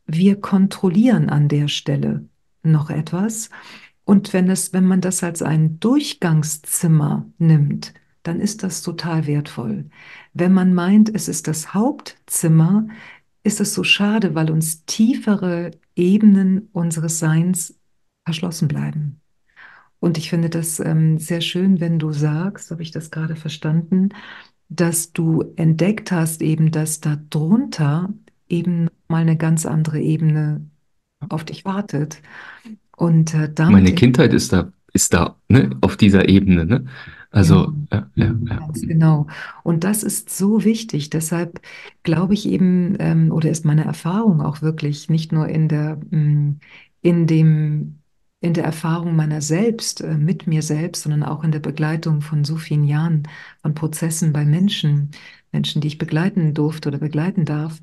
wir kontrollieren an der Stelle noch etwas. Und wenn es, wenn man das als ein Durchgangszimmer nimmt, dann ist das total wertvoll. Wenn man meint, es ist das Hauptzimmer, ist es so schade, weil uns tiefere Ebenen unseres Seins verschlossen bleiben. Und ich finde das ähm, sehr schön, wenn du sagst, habe ich das gerade verstanden, dass du entdeckt hast, eben, dass da drunter eben mal eine ganz andere Ebene auf dich wartet. Und äh, damit Meine in, Kindheit ist da, ist da, ne, auf dieser Ebene, ne? genau, Also, ja, ja, ja. ganz genau. Und das ist so wichtig. Deshalb glaube ich eben, ähm, oder ist meine Erfahrung auch wirklich nicht nur in der, mh, in dem, in der Erfahrung meiner selbst, äh, mit mir selbst, sondern auch in der Begleitung von so vielen Jahren von Prozessen bei Menschen, Menschen, die ich begleiten durfte oder begleiten darf.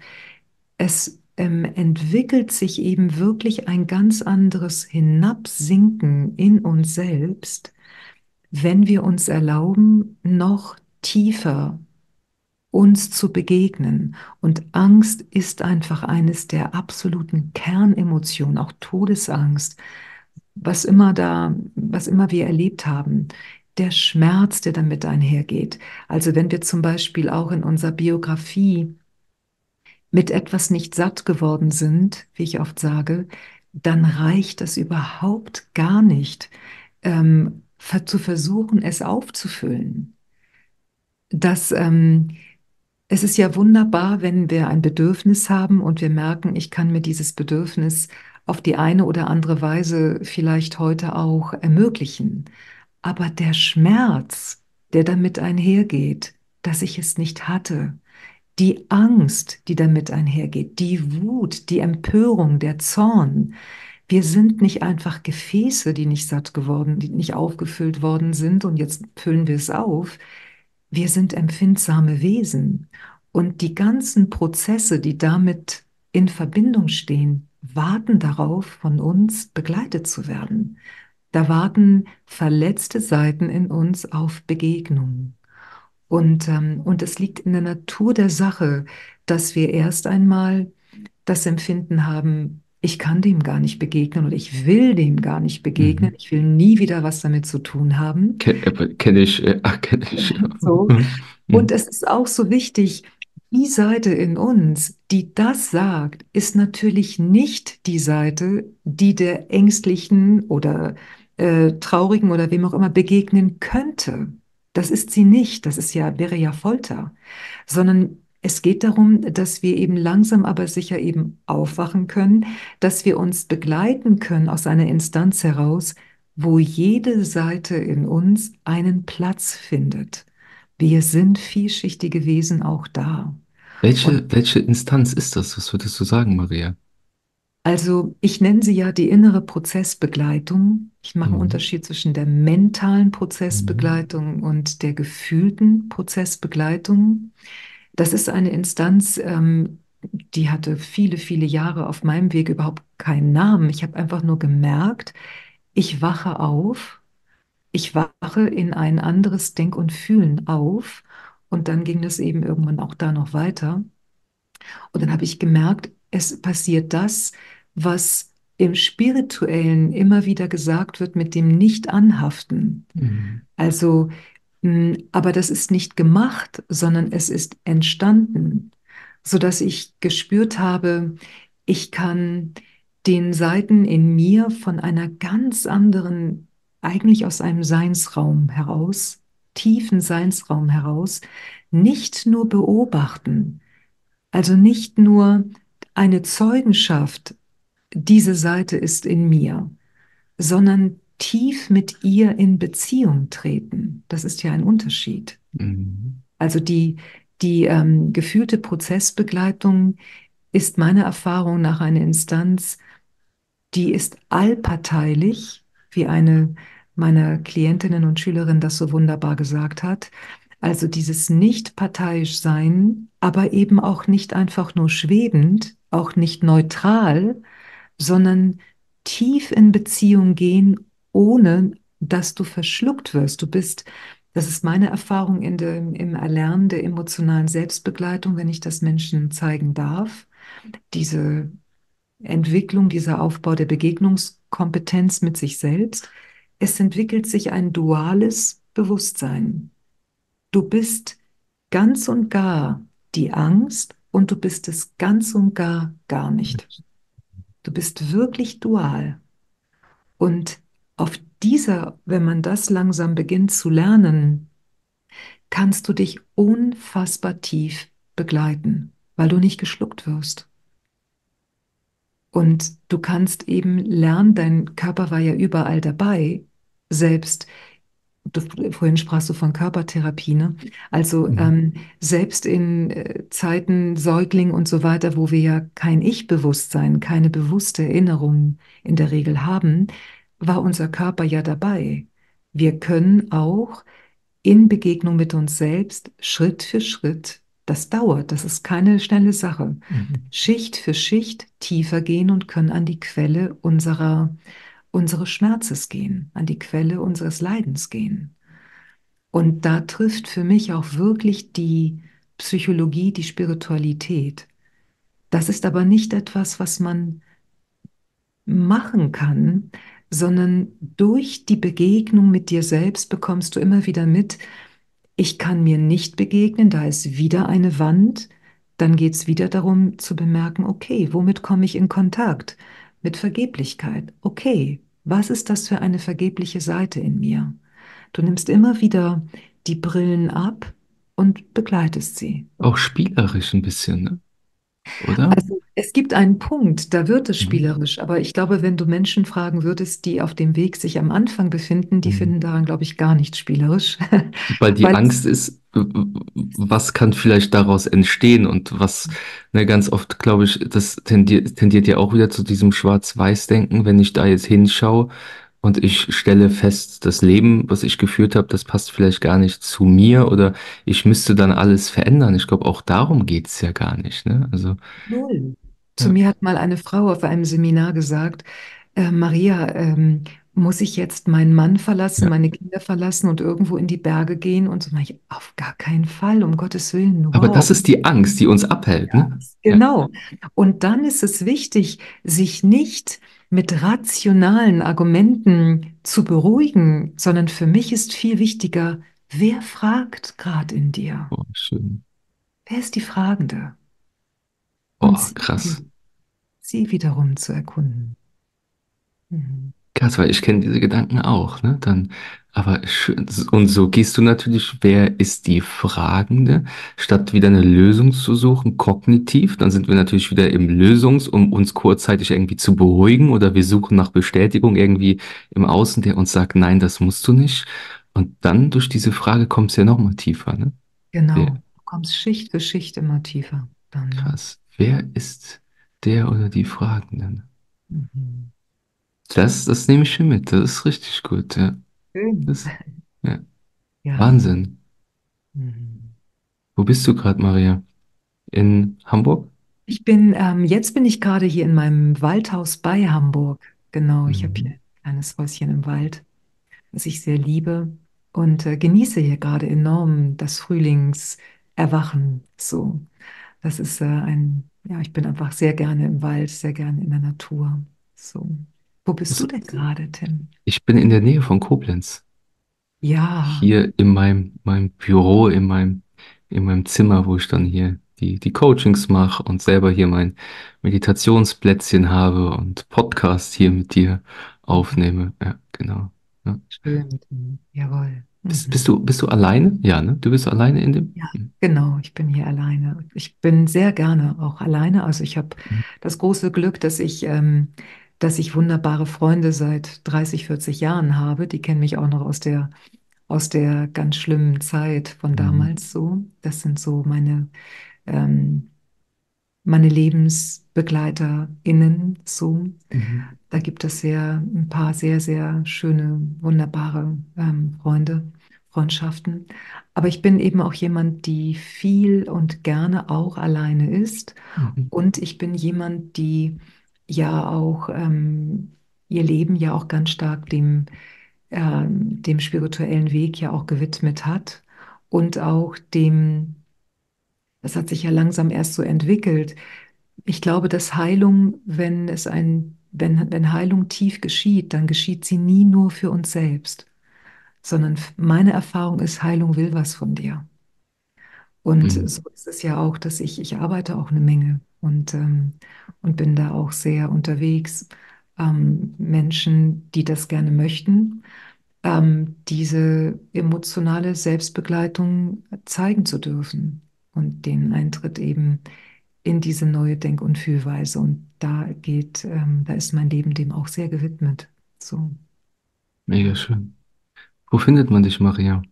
Es ähm, entwickelt sich eben wirklich ein ganz anderes Hinabsinken in uns selbst, wenn wir uns erlauben, noch tiefer uns zu begegnen. Und Angst ist einfach eines der absoluten Kernemotionen, auch Todesangst, was immer da, was immer wir erlebt haben. Der Schmerz, der damit einhergeht. Also wenn wir zum Beispiel auch in unserer Biografie mit etwas nicht satt geworden sind, wie ich oft sage, dann reicht das überhaupt gar nicht, ähm, ver- zu versuchen, es aufzufüllen. Das, ähm, Es ist ja wunderbar, wenn wir ein Bedürfnis haben und wir merken, ich kann mir dieses Bedürfnis auf die eine oder andere Weise vielleicht heute auch ermöglichen. Aber der Schmerz, der damit einhergeht, dass ich es nicht hatte, die Angst, die damit einhergeht, die Wut, die Empörung, der Zorn. Wir sind nicht einfach Gefäße, die nicht satt geworden, die nicht aufgefüllt worden sind und jetzt füllen wir es auf. Wir sind empfindsame Wesen und die ganzen Prozesse, die damit in Verbindung stehen, warten darauf, von uns begleitet zu werden. Da warten verletzte Seiten in uns auf Begegnung. Und, ähm, und es liegt in der Natur der Sache, dass wir erst einmal das Empfinden haben, ich kann dem gar nicht begegnen oder ich will dem gar nicht begegnen, Mhm. ich will nie wieder was damit zu tun haben. Ke- äh, Kenne ich, äh, ach, kenne ich. So. Und Mhm. es ist auch so wichtig, die Seite in uns, die das sagt, ist natürlich nicht die Seite, die der ängstlichen oder äh, traurigen oder wem auch immer begegnen könnte. Das ist sie nicht. Das ist ja, wäre ja Folter, sondern es geht darum, dass wir eben langsam aber sicher eben aufwachen können, dass wir uns begleiten können aus einer Instanz heraus, wo jede Seite in uns einen Platz findet. Wir sind vielschichtige Wesen auch da. Und Welche, welche Instanz ist das? Was würdest du sagen, Maria? also ich nenne sie ja die innere Prozessbegleitung. Ich mache einen Mhm. Unterschied zwischen der mentalen Mhm. Prozessbegleitung und der gefühlten Prozessbegleitung. Das ist eine Instanz, ähm, die hatte viele, viele Jahre auf meinem Weg überhaupt keinen Namen. Ich habe einfach nur gemerkt, ich wache auf, ich wache in ein anderes Denk und Fühlen auf. Und dann ging das eben irgendwann auch da noch weiter. Und dann habe ich gemerkt, es passiert das, was im Spirituellen immer wieder gesagt wird mit dem Nicht-Anhaften. Mhm. Also, mh, aber das ist nicht gemacht, sondern es ist entstanden, sodass ich gespürt habe, ich kann den Seiten in mir von einer ganz anderen, eigentlich aus einem Seinsraum heraus, tiefen Seinsraum heraus, nicht nur beobachten, also nicht nur eine Zeugenschaft, diese Seite ist in mir, sondern tief mit ihr in Beziehung treten. Das ist ja ein Unterschied. Mhm. Also die, die ähm, gefühlte Prozessbegleitung ist meiner Erfahrung nach eine Instanz, die ist allparteilich, wie eine meiner Klientinnen und Schülerinnen das so wunderbar gesagt hat. Also dieses nicht parteiisch sein, aber eben auch nicht einfach nur schwebend, auch nicht neutral, sondern tief in Beziehung gehen, ohne dass du verschluckt wirst. Du bist, das ist meine Erfahrung in dem, im Erlernen der emotionalen Selbstbegleitung, wenn ich das Menschen zeigen darf, diese Entwicklung, dieser Aufbau der Begegnungskompetenz mit sich selbst. Es entwickelt sich ein duales Bewusstsein. Du bist ganz und gar die Angst und du bist es ganz und gar gar nicht. Du bist wirklich dual. Und auf dieser, wenn man das langsam beginnt zu lernen, kannst du dich unfassbar tief begleiten, weil du nicht geschluckt wirst. Und du kannst eben lernen, dein Körper war ja überall dabei, selbst, du, vorhin sprachst du von Körpertherapie, ne? Also Mhm. ähm, selbst in äh, Zeiten Säugling und so weiter, wo wir ja kein Ich-Bewusstsein, keine bewusste Erinnerung in der Regel haben, war unser Körper ja dabei. Wir können auch in Begegnung mit uns selbst Schritt für Schritt, das dauert, das ist keine schnelle Sache, Mhm. Schicht für Schicht tiefer gehen und können an die Quelle unserer, unseres Schmerzes gehen, an die Quelle unseres Leidens gehen. Und da trifft für mich auch wirklich die Psychologie, die Spiritualität. Das ist aber nicht etwas, was man machen kann, sondern durch die Begegnung mit dir selbst bekommst du immer wieder mit, ich kann mir nicht begegnen, da ist wieder eine Wand. Dann geht es wieder darum zu bemerken, okay, womit komme ich in Kontakt? Mit Vergeblichkeit. Okay, was ist das für eine vergebliche Seite in mir? Du nimmst immer wieder die Brillen ab und begleitest sie. Auch spielerisch ein bisschen, ne? Oder? Also es gibt einen Punkt, da wird es Mhm. spielerisch, aber ich glaube, wenn du Menschen fragen würdest, die auf dem Weg sich am Anfang befinden, die Mhm. finden daran, glaube ich, gar nichts spielerisch, Weil die weil es Angst ist, w- w- was kann vielleicht daraus entstehen und was, ne, ganz oft, glaube ich, das tendiert, tendiert ja auch wieder zu diesem Schwarz-Weiß-Denken, wenn ich da jetzt hinschaue und ich stelle fest, das Leben, was ich geführt habe, das passt vielleicht gar nicht zu mir oder ich müsste dann alles verändern. Ich glaube, auch darum geht's ja gar nicht, ne? Also, null. Zu ja, mir hat mal eine Frau auf einem Seminar gesagt, äh, Maria, ähm, muss ich jetzt meinen Mann verlassen, ja. meine Kinder verlassen und irgendwo in die Berge gehen? Und so, na, ich, auf gar keinen Fall, um Gottes Willen, Aber wow. das ist die Angst, die uns abhält, ne? Ja. Genau. Und dann ist es wichtig, sich nicht mit rationalen Argumenten zu beruhigen, sondern für mich ist viel wichtiger, wer fragt gerade in dir? Oh, schön. Wer ist die Fragende? Und Boah, sie, krass. sie wiederum zu erkunden. Mhm. Krass, weil ich kenne diese Gedanken auch, ne? Dann, aber schön. Und so gehst du natürlich, wer ist die Fragende, statt wieder eine Lösung zu suchen, kognitiv, dann sind wir natürlich wieder im Lösungs, um uns kurzzeitig irgendwie zu beruhigen oder wir suchen nach Bestätigung irgendwie im Außen, der uns sagt, nein, das musst du nicht. Und dann durch diese Frage kommt es ja noch mal tiefer, ne? Wer, Genau. Du kommst Schicht für Schicht immer tiefer dann, ne? krass. Wer ist der oder die Fragenden? Mhm. Das, das nehme ich schon mit. Das ist richtig gut, ja. Schön. Das, ja. Ja. Wahnsinn. Mhm. Wo bist du gerade, Maria? In Hamburg? Ich bin, ähm, jetzt bin ich gerade hier in meinem Waldhaus bei Hamburg. Genau, ich habe hier Mhm. ein kleines Häuschen im Wald, das ich sehr liebe und äh, genieße hier gerade enorm das Frühlingserwachen. So, das ist äh, ein, ja, ich bin einfach sehr gerne im Wald, sehr gerne in der Natur. So, wo bist du Das, denn gerade, Tim? ich bin in der Nähe von Koblenz. Ja, Hier in meinem, meinem Büro, in meinem, in meinem Zimmer, wo ich dann hier die, die Coachings mache und selber hier mein Meditationsplätzchen habe und Podcast hier mit dir aufnehme. Ja, genau. Ja. schön, Tim. Jawohl. Bist, Mhm. bist du, bist du alleine? Ja, ne? Du bist alleine in dem? Ja, Mhm. genau, ich bin hier alleine. Ich bin sehr gerne auch alleine. Also ich habe das große Glück, dass ich, ähm, dass ich wunderbare Freunde seit dreißig, vierzig Jahren habe. Die kennen mich auch noch aus der, aus der ganz schlimmen Zeit von Mhm. damals so. Das sind so meine, ähm, meine LebensbegleiterInnen so. Mhm. Da gibt es sehr ein paar sehr, sehr schöne, wunderbare ähm, Freunde, Freundschaften. Aber ich bin eben auch jemand, die viel und gerne auch alleine ist. Mhm. Und ich bin jemand, die ja auch ähm, ihr Leben ja auch ganz stark dem, ähm, dem spirituellen Weg ja auch gewidmet hat und auch dem, das hat sich ja langsam erst so entwickelt, Ich glaube, dass Heilung, wenn es ein, wenn, wenn Heilung tief geschieht, dann geschieht sie nie nur für uns selbst, sondern meine Erfahrung ist, Heilung will was von dir. Und Mhm. so ist es ja auch, dass ich, ich arbeite auch eine Menge und, ähm, und bin da auch sehr unterwegs. Ähm, Menschen, die das gerne möchten, ähm, diese emotionale Selbstbegleitung zeigen zu dürfen und den Eintritt eben in diese neue Denk- und Fühlweise. Und da geht, ähm, da ist mein Leben dem auch sehr gewidmet. So. Mega schön. Wo findet man dich, Maria?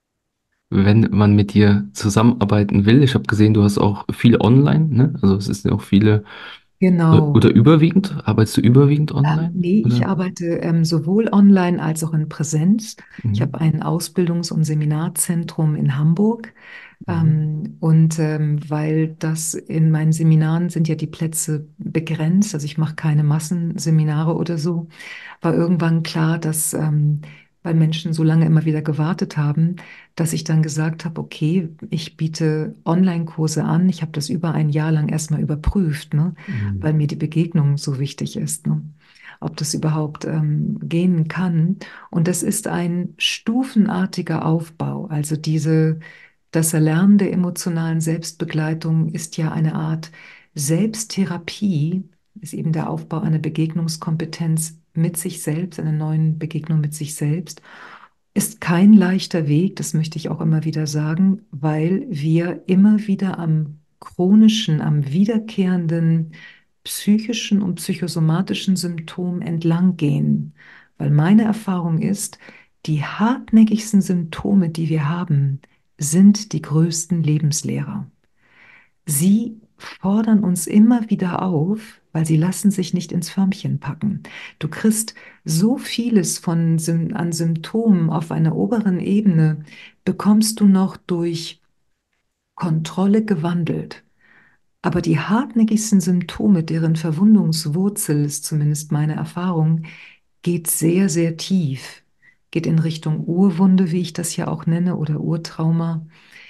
Wenn man mit dir zusammenarbeiten will, ich habe gesehen, du hast auch viel online, ne? Also es ist ja auch viele, äh, Genau. oder überwiegend, arbeitest du überwiegend Ähm, online? nee, ich Oder? arbeite ähm, sowohl online als auch in Präsenz. Ich habe Mhm. ein Ausbildungs- und Seminarzentrum in Hamburg. Mhm. Ähm, und ähm, weil das in meinen Seminaren sind ja die Plätze begrenzt, also ich mache keine Massenseminare oder so, war irgendwann klar, dass, ähm, weil Menschen so lange immer wieder gewartet haben, dass ich dann gesagt habe, okay, ich biete Online-Kurse an. Ich habe das über ein Jahr lang erstmal überprüft, ne, Mhm. weil mir die Begegnung so wichtig ist, ne, ob das überhaupt ähm, gehen kann. Und das ist ein stufenartiger Aufbau. Also diese, das Erlernen der emotionalen Selbstbegleitung ist ja eine Art Selbsttherapie, ist eben der Aufbau einer Begegnungskompetenz mit sich selbst, einer neuen Begegnung mit sich selbst. Ist kein leichter Weg, das möchte ich auch immer wieder sagen, weil wir immer wieder am chronischen, am wiederkehrenden psychischen und psychosomatischen Symptom entlang gehen. Weil meine Erfahrung ist, die hartnäckigsten Symptome, die wir haben, sind die größten Lebenslehrer. Sie fordern uns immer wieder auf, weil sie lassen sich nicht ins Förmchen packen. Du kriegst so vieles von, Sym- an Symptomen auf einer oberen Ebene, bekommst du noch durch Kontrolle gewandelt. Aber die hartnäckigsten Symptome, deren Verwundungswurzel ist zumindest meine Erfahrung, geht sehr, sehr tief, geht in Richtung Urwunde, wie ich das ja auch nenne, oder Urtrauma.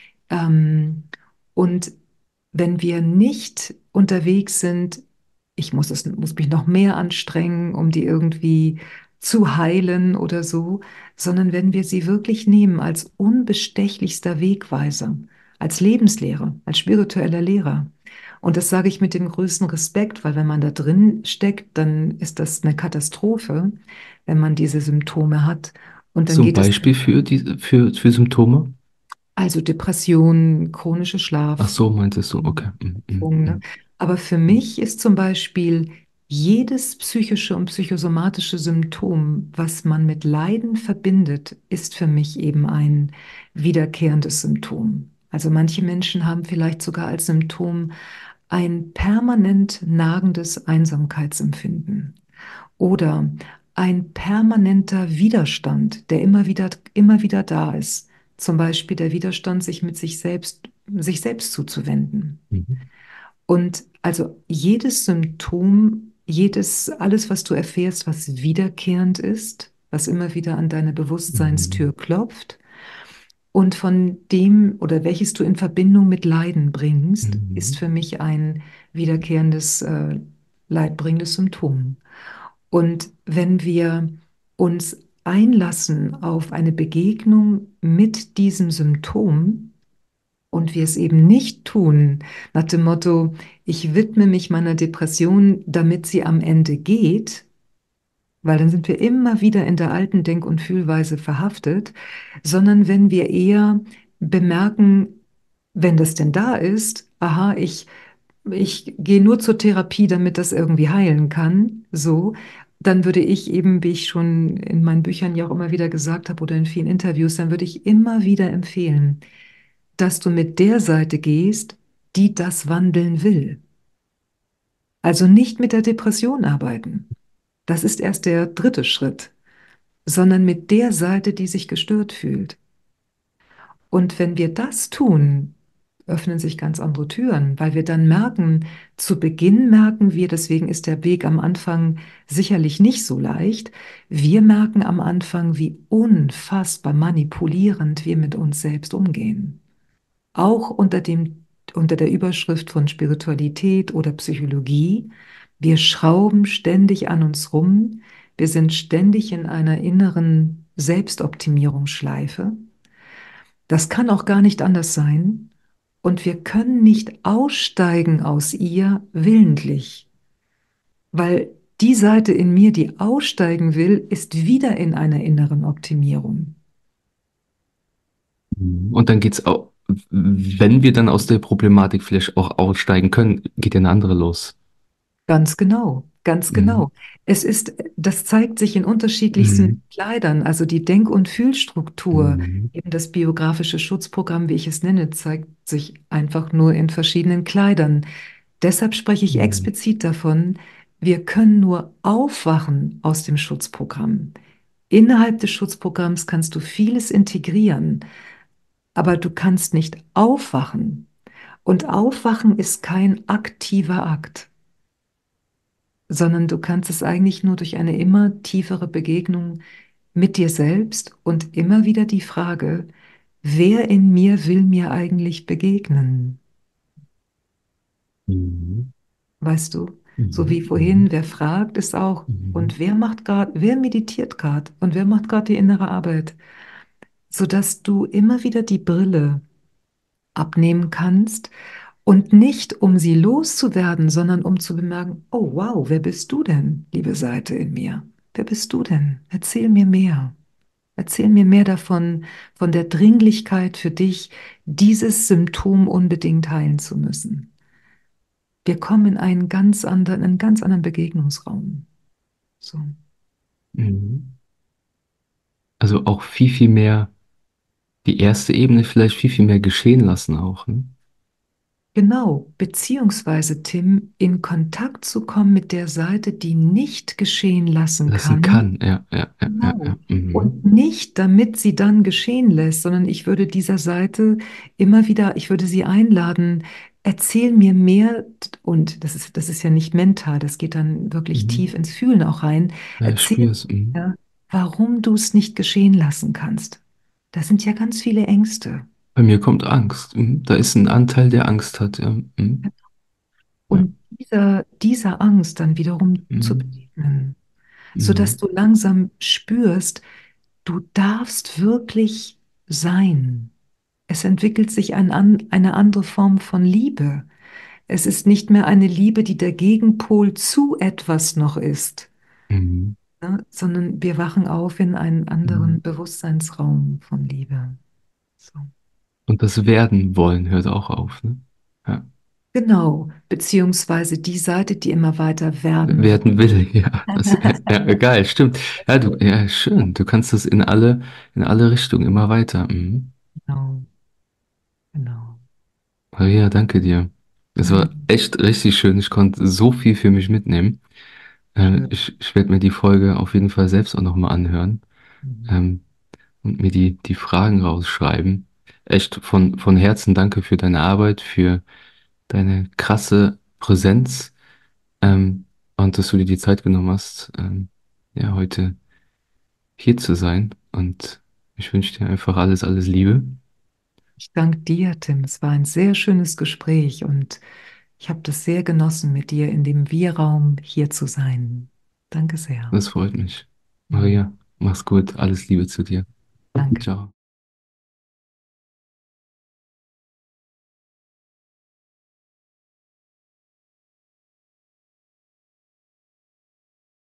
Ähm, und wenn wir nicht unterwegs sind, ich muss es, muss mich noch mehr anstrengen, um die irgendwie zu heilen oder so, sondern wenn wir sie wirklich nehmen als unbestechlichster Wegweiser, als Lebenslehrer, als spiritueller Lehrer. Und das sage ich mit dem größten Respekt, weil wenn man da drin steckt, dann ist das eine Katastrophe, wenn man diese Symptome hat. Und dann So ein geht es Beispiel für diese, für, für Symptome? also Depression, chronische Ach Schlaf. so, meintest du, okay. Mhm. Mhm. Ne? Aber für Mhm. mich ist zum Beispiel jedes psychische und psychosomatische Symptom, was man mit Leiden verbindet, ist für mich eben ein wiederkehrendes Symptom. Also manche Menschen haben vielleicht sogar als Symptom ein permanent nagendes Einsamkeitsempfinden oder ein permanenter Widerstand, der immer wieder, immer wieder da ist. Zum Beispiel der Widerstand, sich mit sich selbst, sich selbst zuzuwenden. Mhm. Und also jedes Symptom, jedes, alles, was du erfährst, was wiederkehrend ist, was immer wieder an deine Mhm. Bewusstseinstür klopft und von dem oder welches du in Verbindung mit Leiden bringst, ist Mhm. für mich ein wiederkehrendes, äh, leidbringendes Symptom. Und wenn wir uns einlassen auf eine Begegnung mit diesem Symptom, und wir es eben nicht tun, nach dem Motto, ich widme mich meiner Depression, damit sie am Ende geht, weil dann sind wir immer wieder in der alten Denk- und Fühlweise verhaftet, sondern wenn wir eher bemerken, wenn das denn da ist, aha, ich, ich gehe nur zur Therapie, damit das irgendwie heilen kann, so, dann würde ich eben, wie ich schon in meinen Büchern ja auch immer wieder gesagt habe oder in vielen Interviews, dann würde ich immer wieder empfehlen, dass du mit der Seite gehst, die das wandeln will. Also nicht mit der Depression arbeiten. Das ist erst der dritte Schritt, sondern mit der Seite, die sich gestört fühlt. Und wenn wir das tun, öffnen sich ganz andere Türen, weil wir dann merken, zu Beginn merken wir, deswegen ist der Weg am Anfang sicherlich nicht so leicht, wir merken am Anfang, wie unfassbar manipulierend wir mit uns selbst umgehen. Auch unter dem, unter der Überschrift von Spiritualität oder Psychologie. Wir schrauben ständig an uns rum. Wir sind ständig in einer inneren Selbstoptimierungsschleife. Das kann auch gar nicht anders sein. Und wir können nicht aussteigen aus ihr willentlich, weil die Seite in mir, die aussteigen will, ist wieder in einer inneren Optimierung. Mhm. Und dann geht's auch, wenn wir dann aus der Problematik vielleicht auch aussteigen können, geht ja eine andere los. Ganz genau, ganz Mhm. genau. Es ist, das zeigt sich in unterschiedlichsten Mhm. Kleidern, also die Denk- und Fühlstruktur, Mhm. eben das biografische Schutzprogramm, wie ich es nenne, zeigt sich einfach nur in verschiedenen Kleidern. Deshalb spreche ich Mhm. explizit davon, wir können nur aufwachen aus dem Schutzprogramm. Innerhalb des Schutzprogramms kannst du vieles integrieren, aber du kannst nicht aufwachen. Und aufwachen ist kein aktiver Akt, sondern du kannst es eigentlich nur durch eine immer tiefere Begegnung mit dir selbst und immer wieder die Frage, wer in mir will mir eigentlich begegnen? Mhm. Weißt du, so wie Mhm. vorhin, Mhm. wer fragt, ist auch, Mhm. und wer macht gerade, wer meditiert gerade und wer macht gerade die innere Arbeit, sodass du immer wieder die Brille abnehmen kannst und nicht um sie loszuwerden, sondern um zu bemerken, oh wow, wer bist du denn, liebe Seite in mir? Wer bist du denn? Erzähl mir mehr. Erzähl mir mehr davon, von der Dringlichkeit für dich, dieses Symptom unbedingt heilen zu müssen. Wir kommen in einen ganz anderen, einen ganz anderen Begegnungsraum. So. Mhm. Also auch viel, viel mehr die erste Ebene vielleicht viel, viel mehr geschehen lassen auch, ne? Genau, beziehungsweise Tim, in Kontakt zu kommen mit der Seite, die nicht geschehen lassen Lassen kann. kann, ja, ja, ja, ja, ja. Genau. Und Mhm. nicht, damit sie dann geschehen lässt, sondern ich würde dieser Seite immer wieder, ich würde sie einladen, erzähl mir mehr, und das ist, das ist ja nicht mental, das geht dann wirklich Mhm. tief ins Fühlen auch rein. Ja, ich Erzähl spüre es. Mhm. mir, warum du es nicht geschehen lassen kannst. Da sind ja ganz viele Ängste. Bei mir kommt Angst. Mhm. Da ist ein Anteil, der Angst hat, ja. Mhm. Ja. Und dieser, dieser Angst dann wiederum zu Mhm. begegnen, sodass Mhm. du langsam spürst, du darfst wirklich sein. Es entwickelt sich ein, an, eine andere Form von Liebe. Es ist nicht mehr eine Liebe, die der Gegenpol zu etwas noch ist, Mhm. ne? Sondern wir wachen auf in einen Mhm. anderen Bewusstseinsraum von Liebe. So. Und das Werden wollen hört auch auf, ne? Ja. Genau, beziehungsweise die Seite, die immer weiter werden will. Werden will, ja. Das, ja, geil, stimmt. Ja, du, ja, schön. Du kannst das in alle, in alle Richtungen immer weiter. Mhm. Genau, genau. Maria, danke dir. Es war Mhm. echt richtig schön. Ich konnte so viel für mich mitnehmen. Äh, Schön. ich ich werde mir die Folge auf jeden Fall selbst auch nochmal anhören, Mhm. ähm, und mir die, die Fragen rausschreiben. Echt von, von Herzen danke für deine Arbeit, für deine krasse Präsenz, ähm, und dass du dir die Zeit genommen hast, ähm, ja, heute hier zu sein. Und ich wünsche dir einfach alles, alles Liebe. Ich danke dir, Tim. Es war ein sehr schönes Gespräch und ich habe das sehr genossen, mit dir in dem Wir-Raum hier zu sein. Danke sehr. Das freut mich. Mhm. Maria, mach's gut. Alles Liebe zu dir. Danke. Ciao.